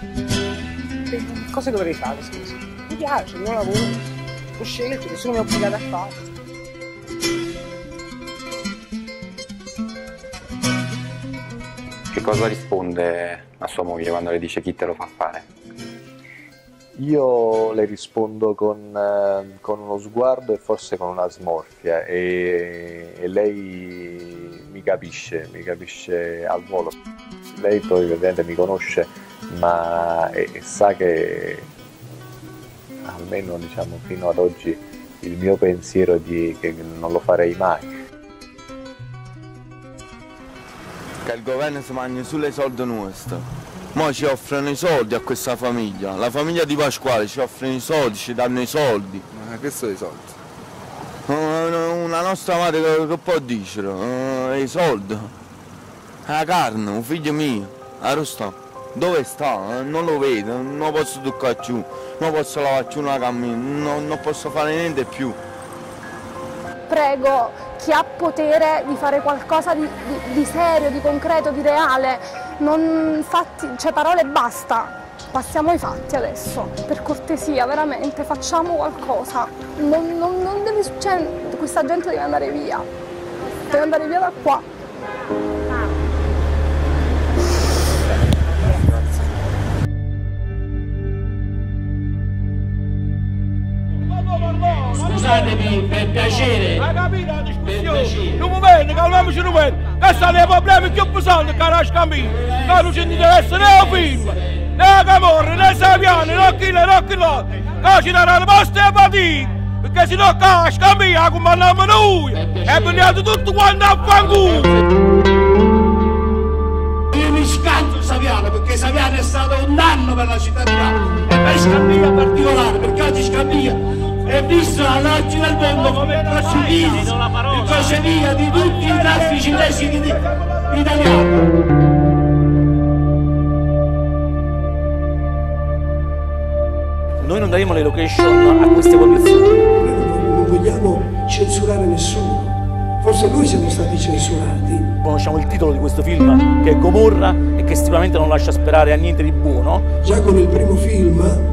Cosa dovrei fare, scusa? Mi piace, il mio lavoro. Ho scelto, nessuno mi ha obbligato a fare. Che cosa risponde a sua moglie quando le dice chi te lo fa fare? Io le rispondo con uno sguardo e forse con una smorfia e lei mi capisce al volo. Lei poi ovviamente mi conosce ma sa che almeno diciamo fino ad oggi il mio pensiero è che non lo farei mai. Che il governo si mangia sulle soldi nostri. Mo ci offrono i soldi a questa famiglia. La famiglia di Pasquale ci offrono i soldi, ci danno i soldi. Ma che sono i soldi? Una nostra madre che può dire? I soldi. La carne, un figlio mio. Arrosto. Dove sta? Non lo vedo, non posso toccare più, non posso lavare più una cammina, non posso fare niente più. Prego chi ha potere di fare qualcosa di serio, di concreto, di reale, non fatti, cioè parole basta, passiamo ai fatti adesso, per cortesia, veramente, facciamo qualcosa, non deve succedere, questa gente deve andare via da qua. Scusatemi, per piacere. Hai capito la discussione? Non mi viene, calmiamoci un momento. Questi sono i problemi più pesanti che la scambia. Che non ci interessa né il film, né la camorra, né i Saviani, né chi là. Che ci daranno posti e partiti. Perché se no la scambia la comandiamo noi. E prendiamo tutto quanto a fanculo. Io mi scanso Saviano perché Saviano è stato un danno per la città di Napoli. E per Scambia in particolare, perché oggi Scambia è visto all'oggi del mondo come crocevia, il crocevia di tutti i traffici illeciti italiani. Noi non daremo le location a queste condizioni. Non vogliamo censurare nessuno, forse noi siamo stati censurati. Conosciamo il titolo di questo film che è Gomorra e che sicuramente non lascia sperare a niente di buono. Già con il primo film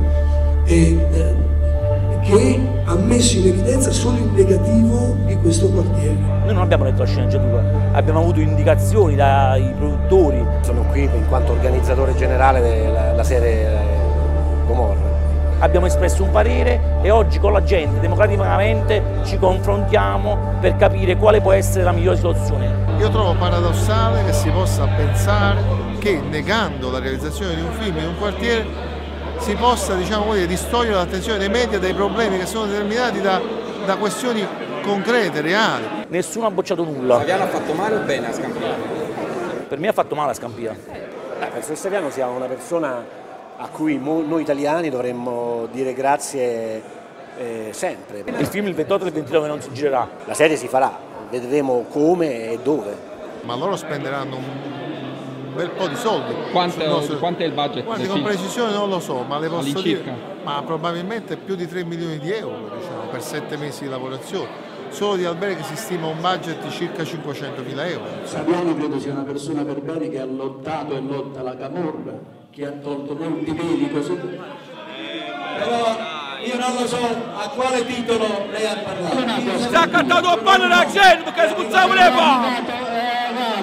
che ha messo in evidenza solo il negativo di questo quartiere. Noi non abbiamo letto la sceneggiatura, abbiamo avuto indicazioni dai produttori. Sono qui in quanto organizzatore generale della serie Gomorra. Abbiamo espresso un parere e oggi con la gente democraticamente ci confrontiamo per capire quale può essere la migliore soluzione. Io trovo paradossale che si possa pensare che negando la realizzazione di un film in un quartiere si possa, diciamo così, distogliere l'attenzione dei media dai problemi che sono determinati da questioni concrete, reali. Nessuno ha bocciato nulla. Saviano ha fatto male o bene a Scampia? Per me ha fatto male a Scampia. Penso che Saviano sia una persona a cui noi italiani dovremmo dire grazie sempre. Il film il 28 e il 29 non si girerà. La serie si farà, vedremo come e dove. Ma loro spenderanno un bel po' di soldi. Quanto è il budget? Guardi, con precisione non lo so, ma le posso dire, ma probabilmente più di 3 milioni di euro, diciamo, per 7 mesi di lavorazione. Solo di alberghi si stima un budget di circa 500.000 euro. Saviano credo sia una persona per bene che ha lottato e lotta la camorra, che ha tolto molti medici. Però io non lo so a quale titolo lei ha parlato. Si è accattato a panno la gente perché si puzzava le palle. Si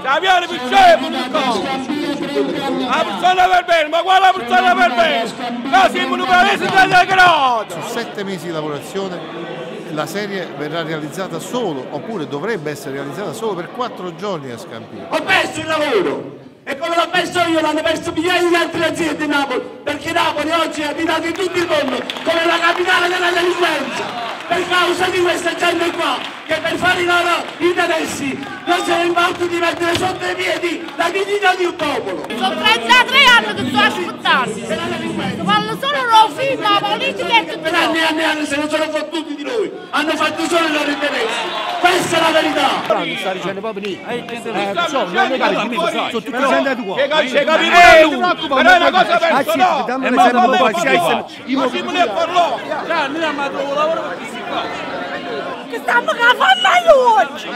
Saviano più scemo, la persona per bene, ma quale persona per bene? Noi siamo un paese integrato! Su 7 mesi di lavorazione la serie verrà realizzata solo, oppure dovrebbe essere realizzata solo per 4 giorni a Scampia. Ho perso il lavoro! E come l'ho perso io, l'hanno perso migliaia di altre aziende di Napoli, perché Napoli oggi è abitata in tutto il mondo come la capitale della delinquenza. Per causa di questa gente qua, che per fare i loro interessi non se ne importa di mettere sotto i piedi la dignità di un popolo. Sono 33 anni che sto aspettando. Fanno solo lo film, la politica e tutto. Per anni e anni e anni se ne sono fottuti di noi, hanno fatto solo i loro interessi. Questa è la verità. Non sta dicendo proprio niente. Non ne capisci, sono tutti presenti tua. C'è capito lui, però è una cosa personale. E ma va bene, io si me ne parlo. Andiamo a trovare lavoro per questi qua. Che stiamo facendo oggi?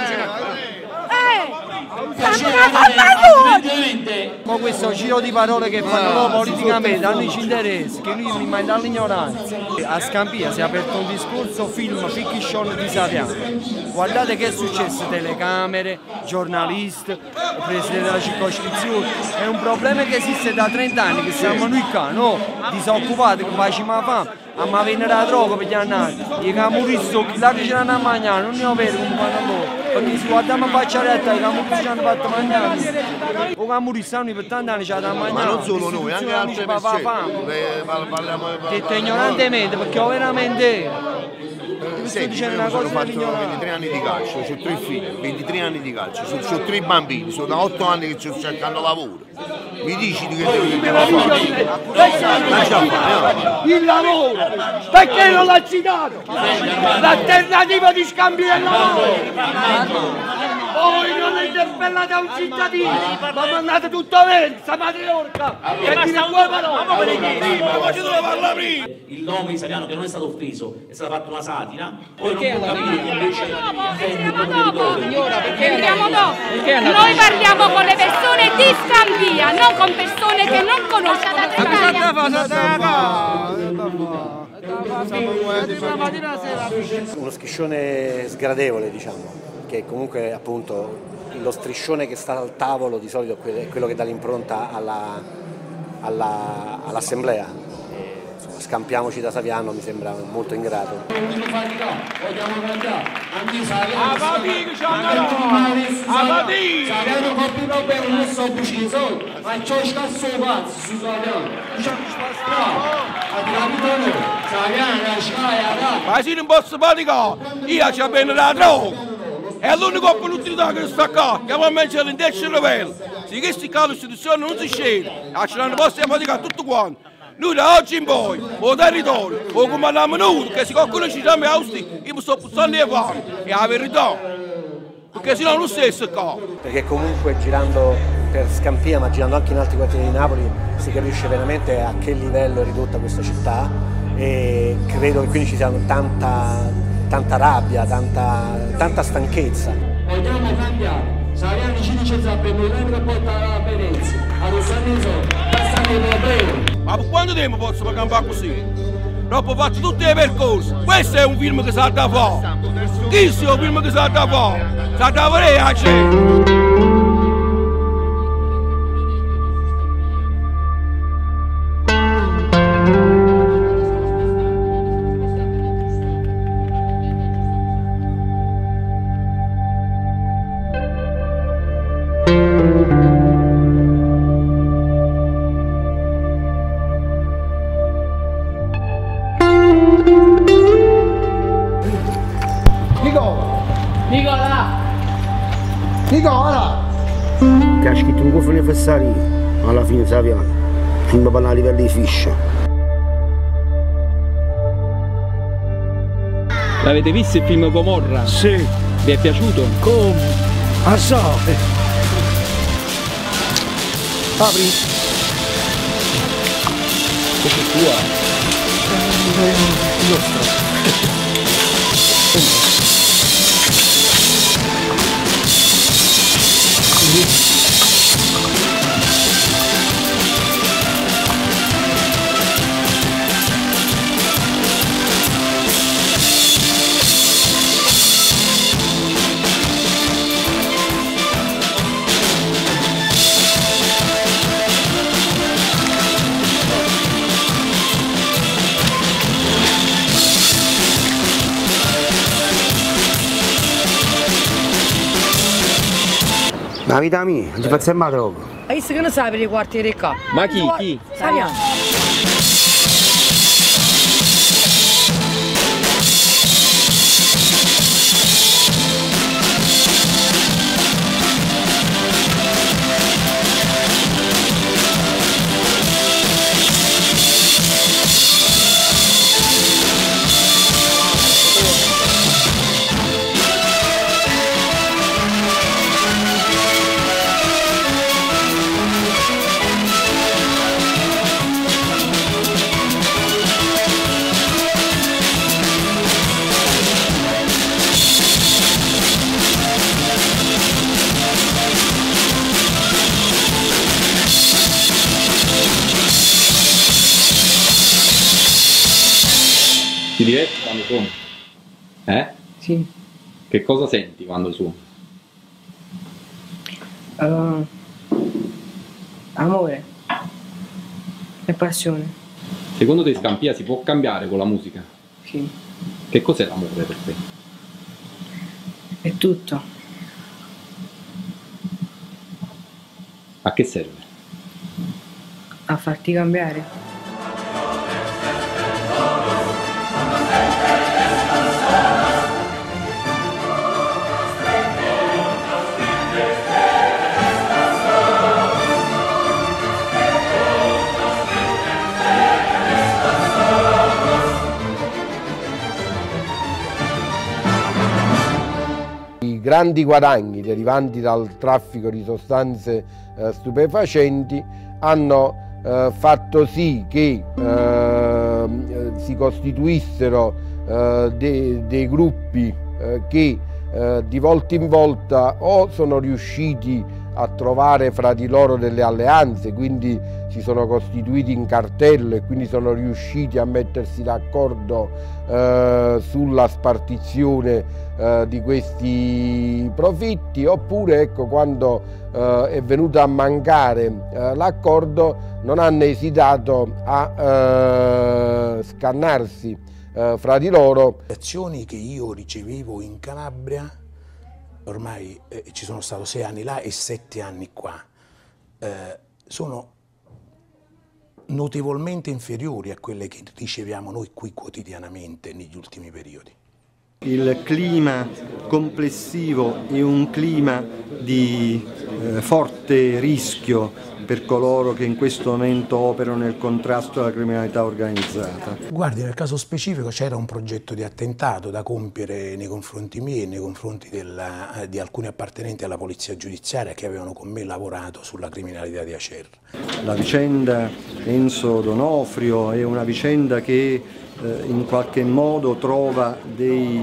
Ma questo giro di parole che fanno loro politicamente hanno i interessi, che noi rimaniamo all'ignoranza. A Scampia si è aperto un discorso film fiction di Saviano. Guardate che è successo, telecamere, giornalisti, presidente della circoscrizione. È un problema che esiste da 30 anni, che siamo noi qua, no? Disoccupati, che facciamo la fame. A ma venire la droga per gli annati, i camuristi là che ce l'hanno a mangiare, non ne ho vero come fanno loro, perché se guardiamo a faccia retta i camuristi ci hanno fatto mangiare, o camuristi stanno per tanti anni ci hanno mangiato, ma non solo noi, anche altre persone, detto ignorantemente, perché ho veramente senti, io sono fatto 23 anni di calcio, ho 3 figli, 23 anni di calcio, ho 3 bambini, sono da 8 anni che sto cercando lavoro. Mi dici che devo fare? Il lavoro! Perché non l'ha citato? L'alternativa di scambio del lavoro! Voi non interpellate a un cittadino, ma mandate tutto vero, sta matriorca! E dire due parole! Il nome di Saviano che non è stato offeso, è stata fatta una satira. Poi non può capire che invece Entriamo dopo. Noi parliamo con le persone di Scampia, non con persone che non conoscono Scampia. Uno schiscione sgradevole, diciamo, che comunque appunto lo striscione che sta al tavolo di solito è quello che dà l'impronta all'assemblea. Scampiamoci da Saviano mi sembra molto ingrato. Saviano coppi proprio non so bucino, ma c'ho scasso pazzo su Saviano. Ma se non posso faticare, io ci bene la droga. È l'unico opportunità che sta qua, che va a mangiare in 10 livelli. Se questi cali istituzioni non si scende, ce l'hanno posto a faticare tutto quanto. Noi da oggi in poi, o territorio, o comandiamo noi, che se qualcuno ci chiama Austi, io mi sto puzzando le fame, è la verità. Perché sennò non stesso qua. Perché comunque girando per Scampia, ma girando anche in altri quartieri di Napoli, si capisce veramente a che livello è ridotta questa città e credo che quindi ci sia tanta rabbia, tanta stanchezza. Vogliamo cambiare. Saviano ci dice Zappe, noi non portare a Venezia, a Rosanizzo, passano i problemi. Ma per quanto tempo posso cambiare così? Dopo faccio tutti i percorsi. Questo è un film che sa da fare. Questo è un film che sa da fare. Sa da fare a gente. Che ha scritto un cofano di fessaria, alla fine Saviano, film per a livello di fiscia. L'avete visto il film Gomorra? Sì. Vi è piaciuto? Come? Assai. Apri. Questa è tua? Nostra. La vita mia, non ci facciamo mai troppo. Hai visto che non sai per i quartieri qua? Ma chi? Chi? Saviano. Ti diverti quando suoni? Sì. Che cosa senti quando suoni? Amore e passione. Secondo te Scampia si può cambiare con la musica? Sì. Che cos'è l'amore per te? È tutto. A che serve? A farti cambiare. I grandi guadagni derivanti dal traffico di sostanze stupefacenti hanno fatto sì che si costituissero dei gruppi che di volta in volta o sono riusciti a trovare fra di loro delle alleanze, quindi si sono costituiti in cartello e quindi sono riusciti a mettersi d'accordo sulla spartizione di questi profitti, oppure ecco, quando è venuto a mancare l'accordo non hanno esitato a scannarsi fra di loro. Le azioni che io ricevevo in Calabria, ormai ci sono stato 6 anni là e 7 anni qua, sono notevolmente inferiori a quelle che riceviamo noi qui quotidianamente negli ultimi periodi. Il clima complessivo è un clima di forte rischio per coloro che in questo momento operano nel contrasto alla criminalità organizzata. Guardi, nel caso specifico c'era un progetto di attentato da compiere nei confronti miei e nei confronti di alcuni appartenenti alla polizia giudiziaria che avevano con me lavorato sulla criminalità di Acer. La vicenda Enzo D'Onofrio è una vicenda che in qualche modo trova degli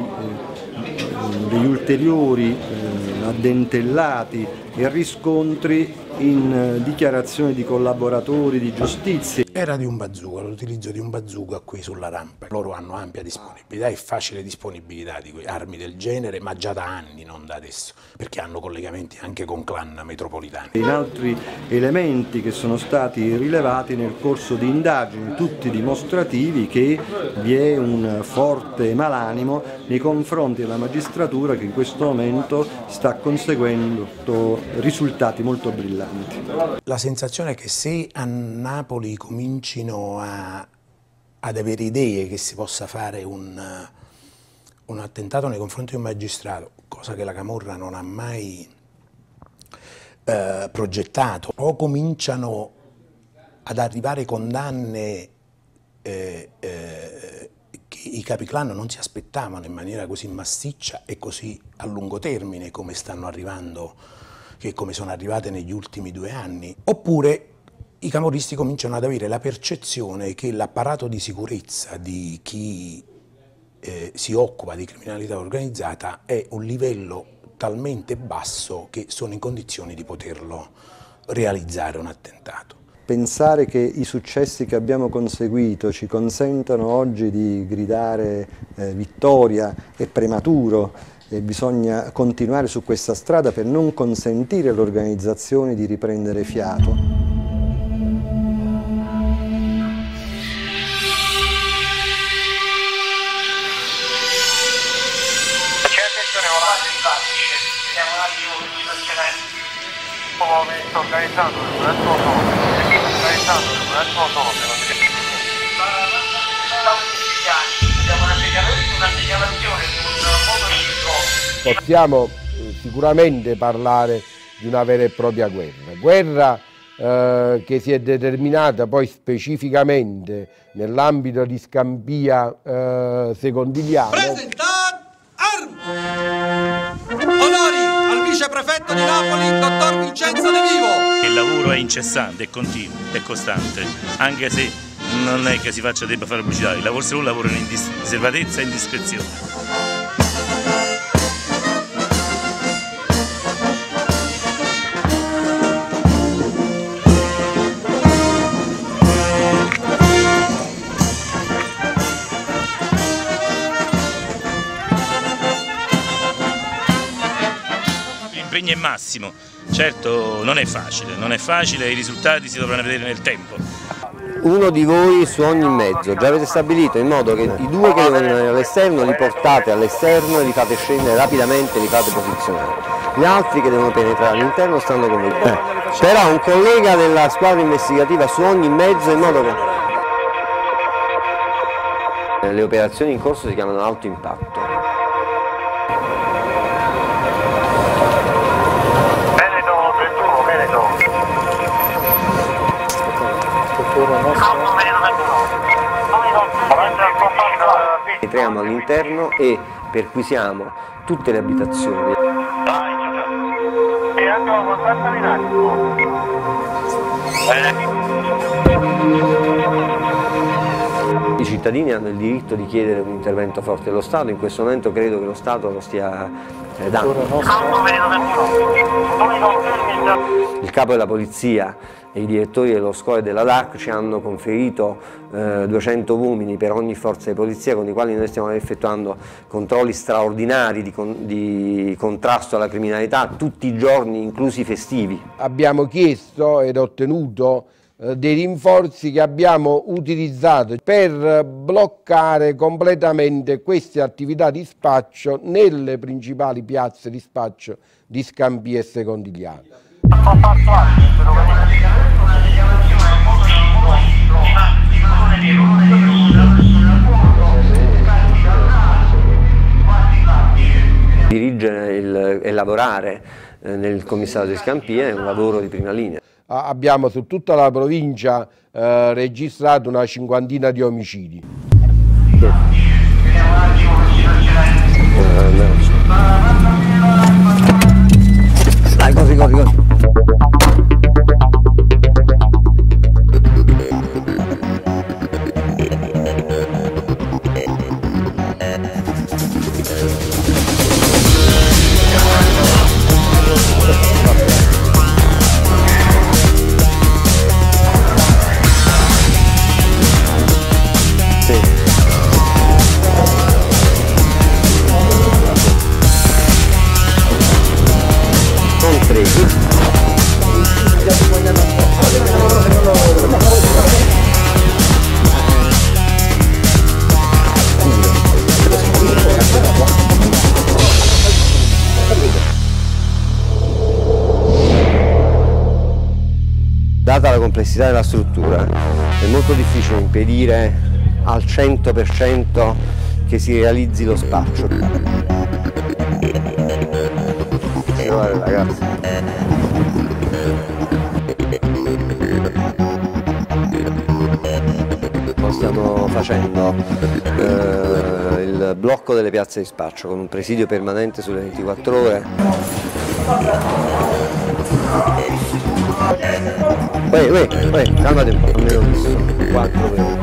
ulteriori addentellati e riscontri in dichiarazioni di collaboratori di giustizia. Era di un bazooka, l'utilizzo di un bazooka qui sulla rampa. Loro hanno ampia disponibilità e facile disponibilità di armi del genere, ma già da anni, non da adesso, perché hanno collegamenti anche con clan metropolitani. In altri elementi che sono stati rilevati nel corso di indagini, tutti dimostrativi che vi è un forte malanimo nei confronti della magistratura che in questo momento sta conseguendo risultati molto brillanti. La sensazione è che se a Napoli comincino ad avere idee che si possa fare un attentato nei confronti di un magistrato, cosa che la Camorra non ha mai progettato, o cominciano ad arrivare condanne che i capiclan non si aspettavano in maniera così massiccia e così a lungo termine come stanno arrivando, che come sono arrivate negli ultimi 2 anni, oppure i camorristi cominciano ad avere la percezione che l'apparato di sicurezza di chi si occupa di criminalità organizzata è un livello talmente basso che sono in condizioni di poterlo realizzare un attentato. Pensare che i successi che abbiamo conseguito ci consentano oggi di gridare vittoria è prematuro. E bisogna continuare su questa strada per non consentire all'organizzazione di riprendere fiato. C'è attenzione con la fase di Vadice, vediamo un attimo che situazione è. sto organizzando un altro Possiamo sicuramente parlare di una vera e propria guerra che si è determinata poi specificamente nell'ambito di Scampia Secondigliano. Onori al viceprefetto di Napoli, dottor Vincenzo De Vivo. Il lavoro è incessante, è continuo, è costante, anche se non è che si debba fare pubblicità, il lavoro è un lavoro in riservatezza e in discrezione. L'impegno è massimo, certo non è facile, i risultati si dovranno vedere nel tempo. Uno di voi su ogni mezzo, già avete stabilito in modo che i due che devono rimanere all'esterno li portate all'esterno e li fate scendere rapidamente, li fate posizionare. Gli altri che devono penetrare all'interno stanno con voi. Però un collega della squadra investigativa su ogni mezzo in modo che... Le operazioni in corso si chiamano alto impatto. Entriamo all'interno e perquisiamo tutte le abitazioni. I cittadini hanno il diritto di chiedere un intervento forte dello Stato, in questo momento credo che lo Stato lo stia dando. Il capo della polizia e i direttori dello SCOA e della DAC ci hanno conferito 200 uomini per ogni forza di polizia con i quali noi stiamo effettuando controlli straordinari di contrasto alla criminalità tutti i giorni, inclusi i festivi. Abbiamo chiesto ed ottenuto dei rinforzi che abbiamo utilizzato per bloccare completamente queste attività di spaccio nelle principali piazze di spaccio di Scampia e Secondigliano. Dirigere e lavorare nel commissario di Scampia è un lavoro di prima linea. Abbiamo su tutta la provincia registrato una cinquantina di omicidi. Dai, corri. Data la complessità della struttura, è molto difficile impedire al 100% che si realizzi lo spaccio. Ragazzi. Stiamo facendo il blocco delle piazze di spaccio con un presidio permanente sulle 24 ore. Calmate un po', non me l'ho visto. 4 per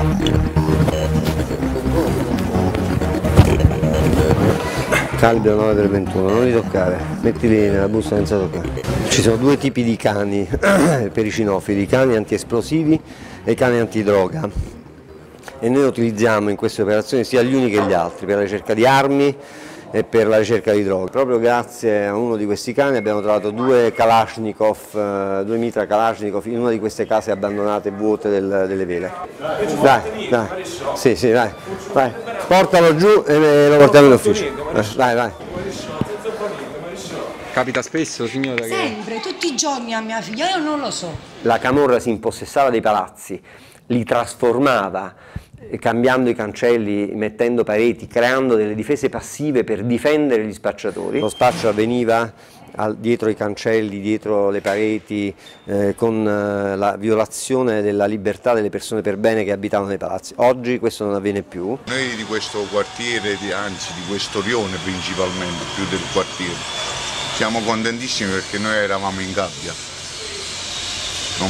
1. Calibro 9 per 21, non li toccare, mettili nella busta senza toccare. Ci sono due tipi di cani per i cinofili, i cani antiesplosivi e i cani antidroga. E noi utilizziamo in queste operazioni sia gli uni che gli altri per la ricerca di armi e per la ricerca di droga. Proprio grazie a uno di questi cani abbiamo trovato due mitra Kalashnikov in una di queste case abbandonate vuote delle vele. Dai, sì, vai, portalo giù e lo portiamo in ufficio. Vai. Capita spesso, signora? Sempre, tutti i giorni a mia figlia, io non lo so. La camorra si impossessava dei palazzi, li trasformava, cambiando i cancelli, mettendo pareti, creando delle difese passive per difendere gli spacciatori. Lo spaccio avveniva dietro i cancelli, dietro le pareti, con la violazione della libertà delle persone per bene che abitavano nei palazzi. Oggi questo non avviene più. Noi di questo quartiere, anzi di questo rione principalmente, più del quartiere, siamo contentissimi perché noi eravamo in gabbia. Non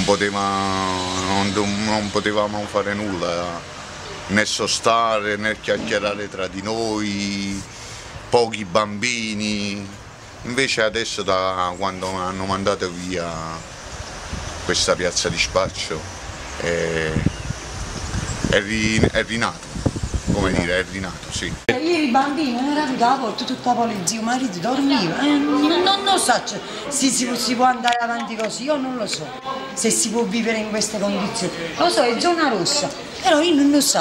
potevamo fare nulla, né sostare, né chiacchierare tra di noi, pochi bambini. Invece adesso, da quando hanno mandato via questa piazza di spaccio, è rinato, come dire, è rinato, sì. Ieri i bambini non era venuto a porta, tutta la polizia, il marito dormiva, non so se si può andare avanti così, io non lo so, se si può vivere in queste condizioni. Lo so, è zona rossa, però io non lo so.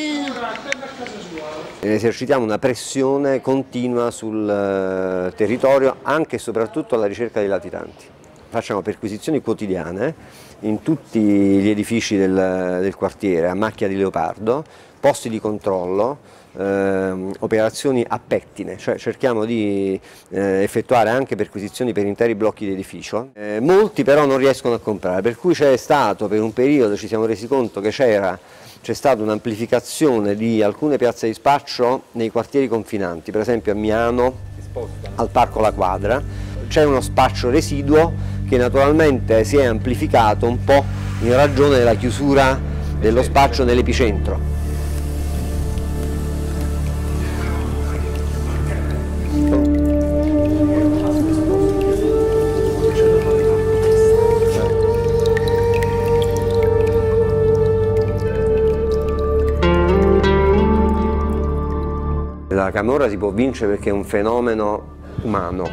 Esercitiamo una pressione continua sul territorio, anche e soprattutto alla ricerca dei latitanti. Facciamo perquisizioni quotidiane in tutti gli edifici del quartiere a macchia di leopardo, posti di controllo, operazioni a pettine, cioè cerchiamo di effettuare anche perquisizioni per interi blocchi di edificio. Molti però non riescono a comprare, per cui c'è stato per un periodo, ci siamo resi conto che c'è stata un'amplificazione di alcune piazze di spaccio nei quartieri confinanti, per esempio a Miano, al Parco La Quadra, c'è uno spaccio residuo che naturalmente si è amplificato un po' in ragione della chiusura dello spaccio nell'epicentro. La camorra si può vincere perché è un fenomeno umano.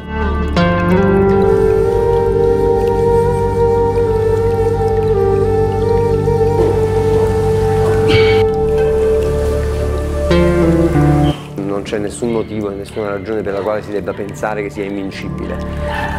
Non c'è nessun motivo e nessuna ragione per la quale si debba pensare che sia invincibile.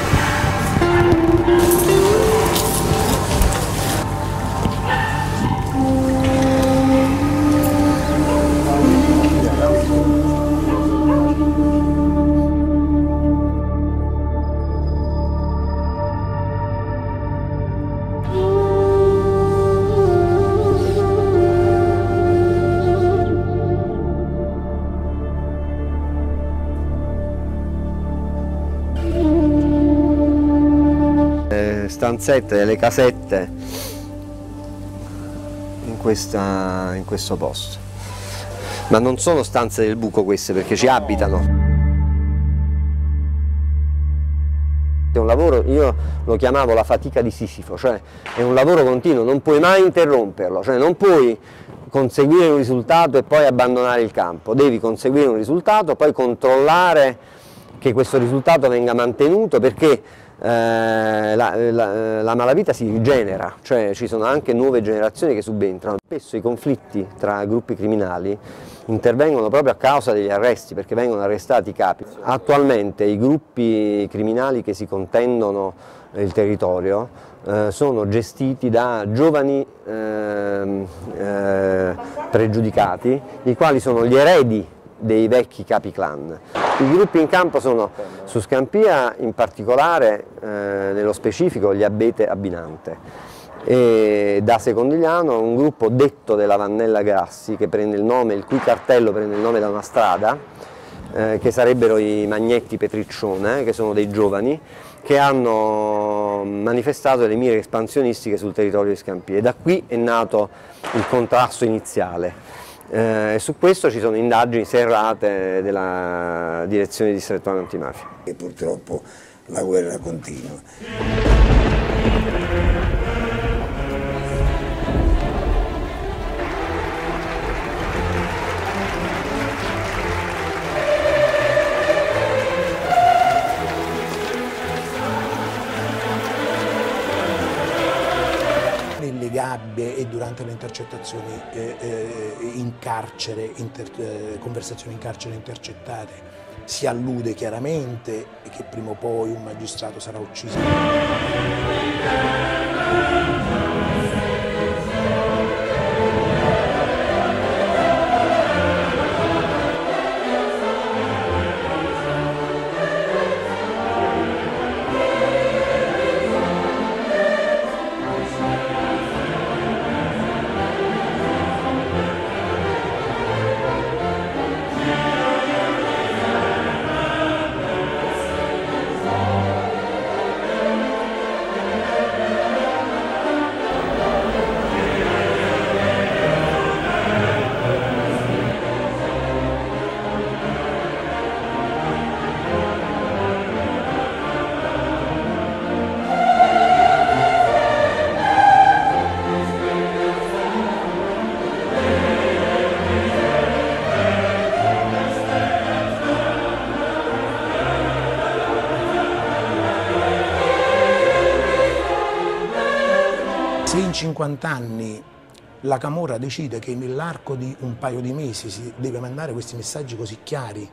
Stanzette, delle casette in questo posto, ma non sono stanze del buco queste, perché ci abitano. È un lavoro, io lo chiamavo la fatica di Sisifo, cioè è un lavoro continuo, non puoi mai interromperlo, cioè non puoi conseguire un risultato e poi abbandonare il campo, devi conseguire un risultato, poi controllare che questo risultato venga mantenuto, perché la malavita si rigenera, cioè ci sono anche nuove generazioni che subentrano. Spesso i conflitti tra gruppi criminali intervengono proprio a causa degli arresti, perché vengono arrestati i capi. Attualmente i gruppi criminali che si contendono il territorio sono gestiti da giovani pregiudicati, i quali sono gli eredi dei vecchi capi clan. I gruppi in campo sono su Scampia, in particolare nello specifico gli Abete Abbinante, e da Secondigliano un gruppo detto della Vannella Grassi, che prende il nome, il cui cartello prende il nome da una strada, che sarebbero i Magnetti Petriccione, che sono dei giovani che hanno manifestato delle mire espansionistiche sul territorio di Scampia, e da qui è nato il contrasto iniziale. E su questo ci sono indagini serrate della direzione distrettuale antimafia. E purtroppo la guerra continua. rabbie e durante le intercettazioni in carcere, conversazioni in carcere intercettate, si allude chiaramente che prima o poi un magistrato sarà ucciso. 50 anni la Camorra decide che nell'arco di un paio di mesi si deve mandare questi messaggi così chiari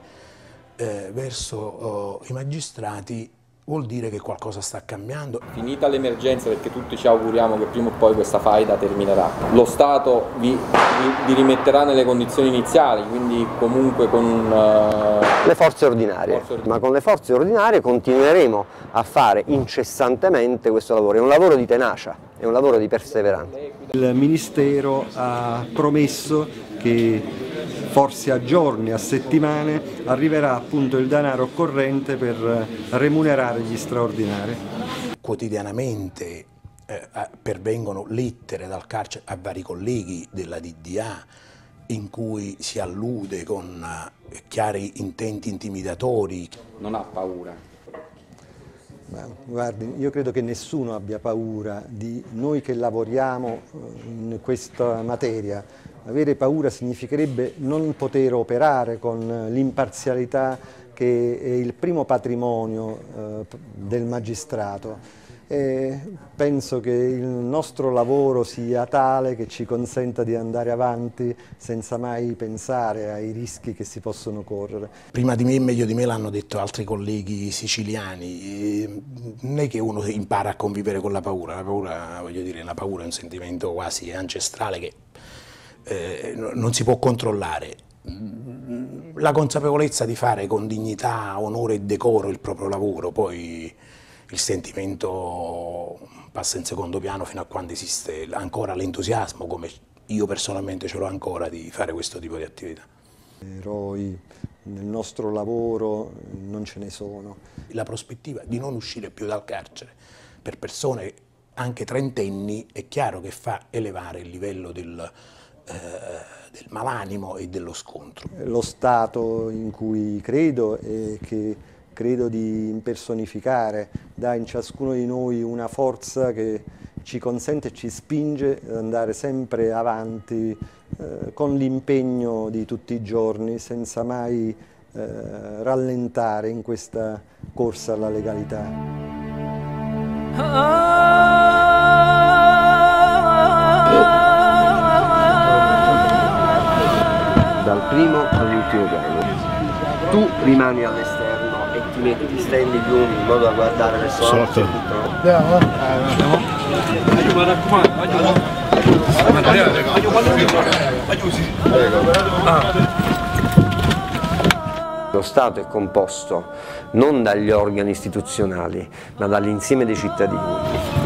verso i magistrati, vuol dire che qualcosa sta cambiando. Finita l'emergenza, perché tutti ci auguriamo che prima o poi questa faida terminerà, lo Stato vi rimetterà nelle condizioni iniziali, quindi comunque con le forze ordinarie. Ma con le forze ordinarie continueremo a fare incessantemente questo lavoro, è un lavoro di tenacia, è un lavoro di perseveranza. Il Ministero ha promesso che forse a giorni, a settimane, arriverà appunto il denaro occorrente per remunerare gli straordinari. Quotidianamente pervengono lettere dal carcere a vari colleghi della DDA in cui si allude con chiari intenti intimidatori. Non ha paura? Guardi, io credo che nessuno abbia paura di noi che lavoriamo in questa materia. Avere paura significherebbe non poter operare con l'imparzialità che è il primo patrimonio del magistrato. Penso che il nostro lavoro sia tale che ci consenta di andare avanti senza mai pensare ai rischi che si possono correre. Prima di me e meglio di me l'hanno detto altri colleghi siciliani, non è che uno impara a convivere con la paura, voglio dire, la paura è un sentimento quasi ancestrale che non si può controllare. La consapevolezza di fare con dignità, onore e decoro il proprio lavoro, poi il sentimento passa in secondo piano fino a quando esiste ancora l'entusiasmo, come io personalmente ce l'ho ancora, di fare questo tipo di attività. Eroi nel nostro lavoro non ce ne sono. La prospettiva di non uscire più dal carcere per persone anche trentenni è chiaro che fa elevare il livello del malanimo e dello scontro. Lo Stato in cui credo e che credo di impersonificare dà in ciascuno di noi una forza che ci consente e ci spinge ad andare sempre avanti con l'impegno di tutti i giorni, senza mai rallentare in questa corsa alla legalità. Dal primo all'ultimo piano. Tu rimani all'esterno e ti metti, stendi gli uni in modo da guardare verso l'alto. Lo Stato è composto non dagli organi istituzionali, ma dall'insieme dei cittadini.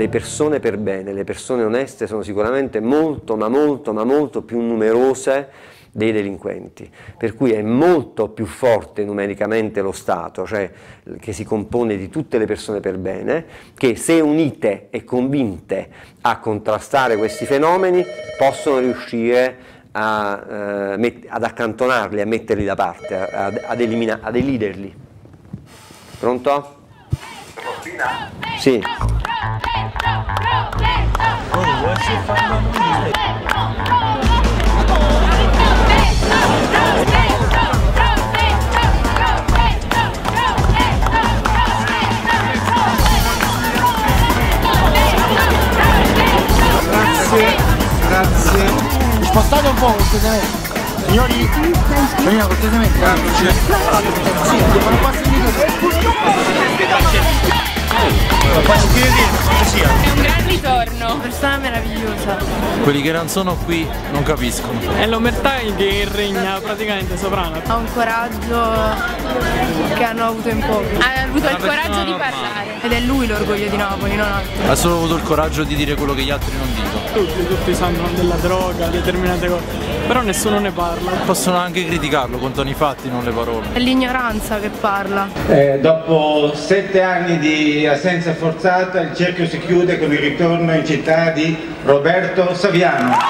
le persone per bene, le persone oneste sono sicuramente molto ma molto più numerose dei delinquenti, per cui è molto più forte numericamente lo Stato, cioè che si compone di tutte le persone per bene, che se unite e convinte a contrastare questi fenomeni possono riuscire ad accantonarli, a metterli da parte, ad eliderli. Pronto? Sì. Grazie. Spostate un po' cortesemente. Signori, veniamo cortesemente. Grazie. Sì, devono passare il È un gran ritorno, persona meravigliosa. Quelli che non sono qui non capiscono. È l'omertà che regna praticamente sovrana. Ha un coraggio che hanno avuto in pochi. Ha avuto il coraggio di parlare. Ed è lui l'orgoglio di Napoli, non altro. Ha solo avuto il coraggio di dire quello che gli altri non dicono. Tutti sanno della droga, determinate cose, però nessuno ne parla. Possono anche criticarlo, contano i fatti, non le parole. È l'ignoranza che parla. Dopo 7 anni di assenza forzata, il cerchio si chiude con il ritorno in città di Roberto Saviano.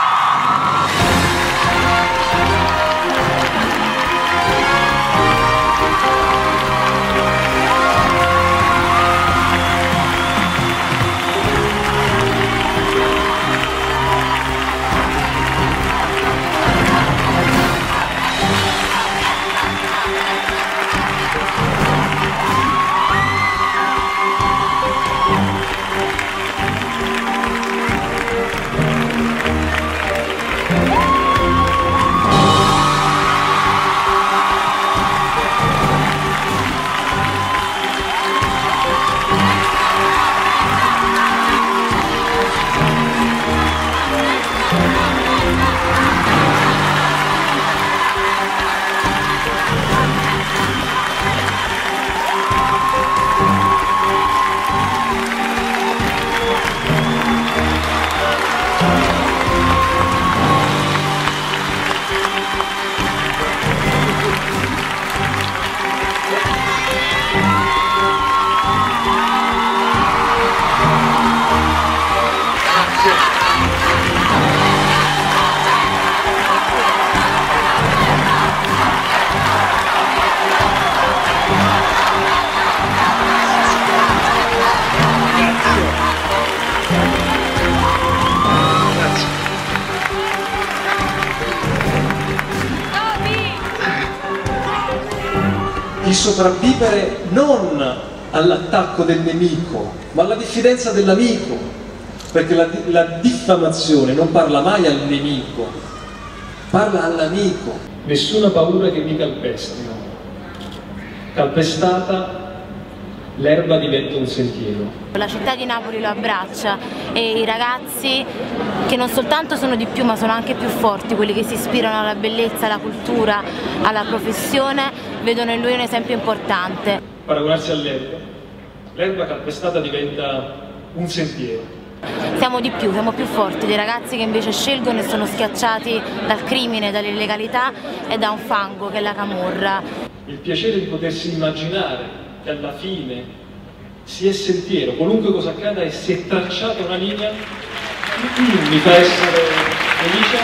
Di sopravvivere non all'attacco del nemico, ma alla diffidenza dell'amico, perché la diffamazione non parla mai al nemico, parla all'amico. Nessuna paura che mi calpestino. Calpestata, l'erba diventa un sentiero. La città di Napoli lo abbraccia e i ragazzi, che non soltanto sono di più ma sono anche più forti, quelli che si ispirano alla bellezza, alla cultura, alla professione, vedono in lui un esempio importante. Paragonarsi all'erba, l'erba calpestata diventa un sentiero. Siamo di più, siamo più forti dei ragazzi che invece scelgono e sono schiacciati dal crimine, dall'illegalità e da un fango che è la camorra. Il piacere di potersi immaginare che alla fine si è sentiero, qualunque cosa accada e si è tracciata una linea, mi fa essere felice.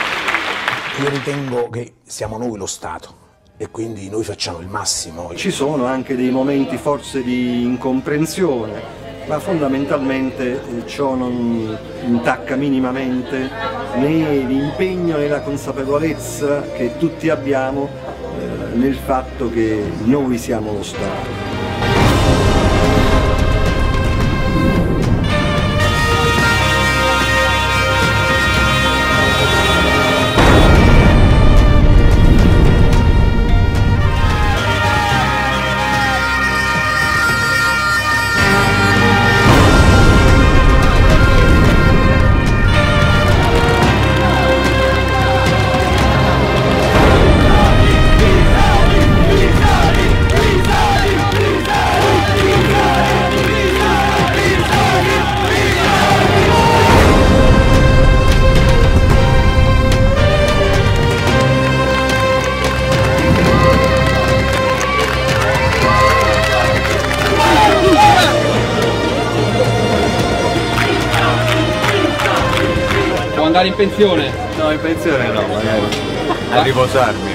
Io ritengo che siamo noi lo Stato e quindi noi facciamo il massimo. Ci sono anche dei momenti forse di incomprensione, ma fondamentalmente ciò non intacca minimamente né l'impegno né la consapevolezza che tutti abbiamo nel fatto che noi siamo lo Stato. andare in pensione? No, in pensione no, magari a riposarmi.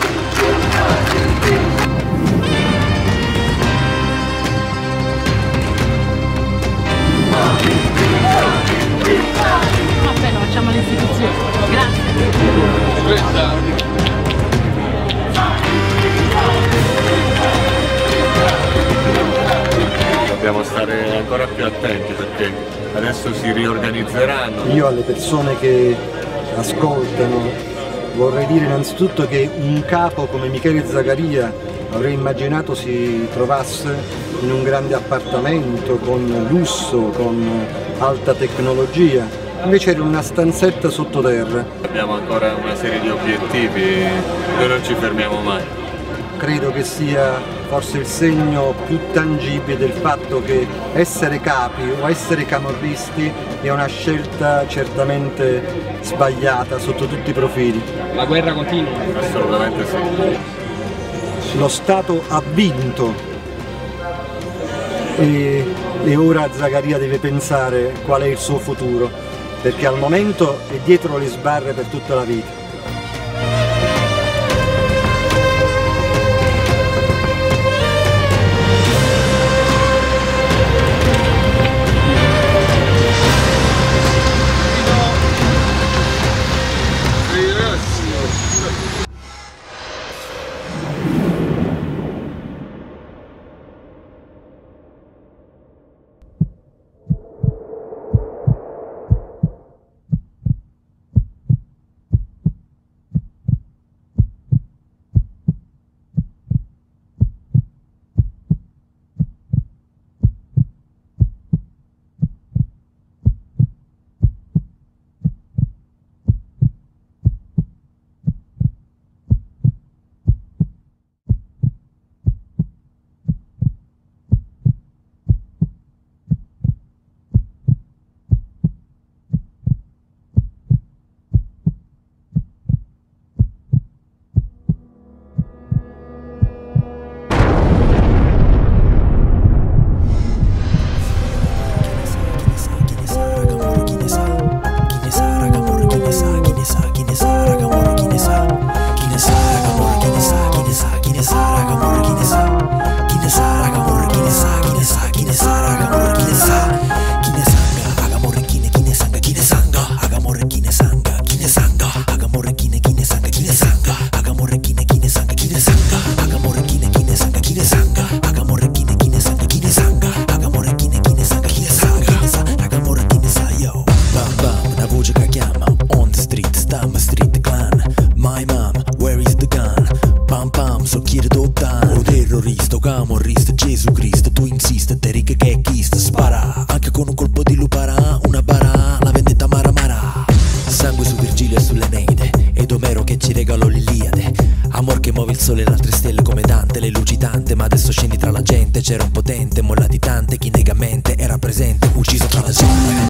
Vabbè, lo facciamo all'istituzione. Grazie. Dobbiamo stare ancora più attenti perché adesso si riorganizzeranno. Io alle persone che ascoltano vorrei dire innanzitutto che un capo come Michele Zagaria avrei immaginato si trovasse in un grande appartamento con lusso, con alta tecnologia, invece era una stanzetta sottoterra. Abbiamo ancora una serie di obiettivi, noi non ci fermiamo mai. Credo che sia forse il segno più tangibile del fatto che essere capi o essere camorristi è una scelta certamente sbagliata sotto tutti i profili. La guerra continua? Assolutamente sì. Lo Stato ha vinto e ora Zagaria deve pensare qual è il suo futuro, perché al momento è dietro le sbarre per tutta la vita. Camorrista, Gesù Cristo, tu insiste, te ricche che è chista, spara, anche con un colpo di lupara, una bara, la vendetta mara. Sangue su Virgilio e sull'Eneide, ed Omero che ci regalò l'Iliade. Amor che muove il sole e le altre stelle come Dante, le luci tante, ma adesso scendi tra la gente, c'era un potente, mollati tante, chi nega mente era presente, ucciso tra la gente.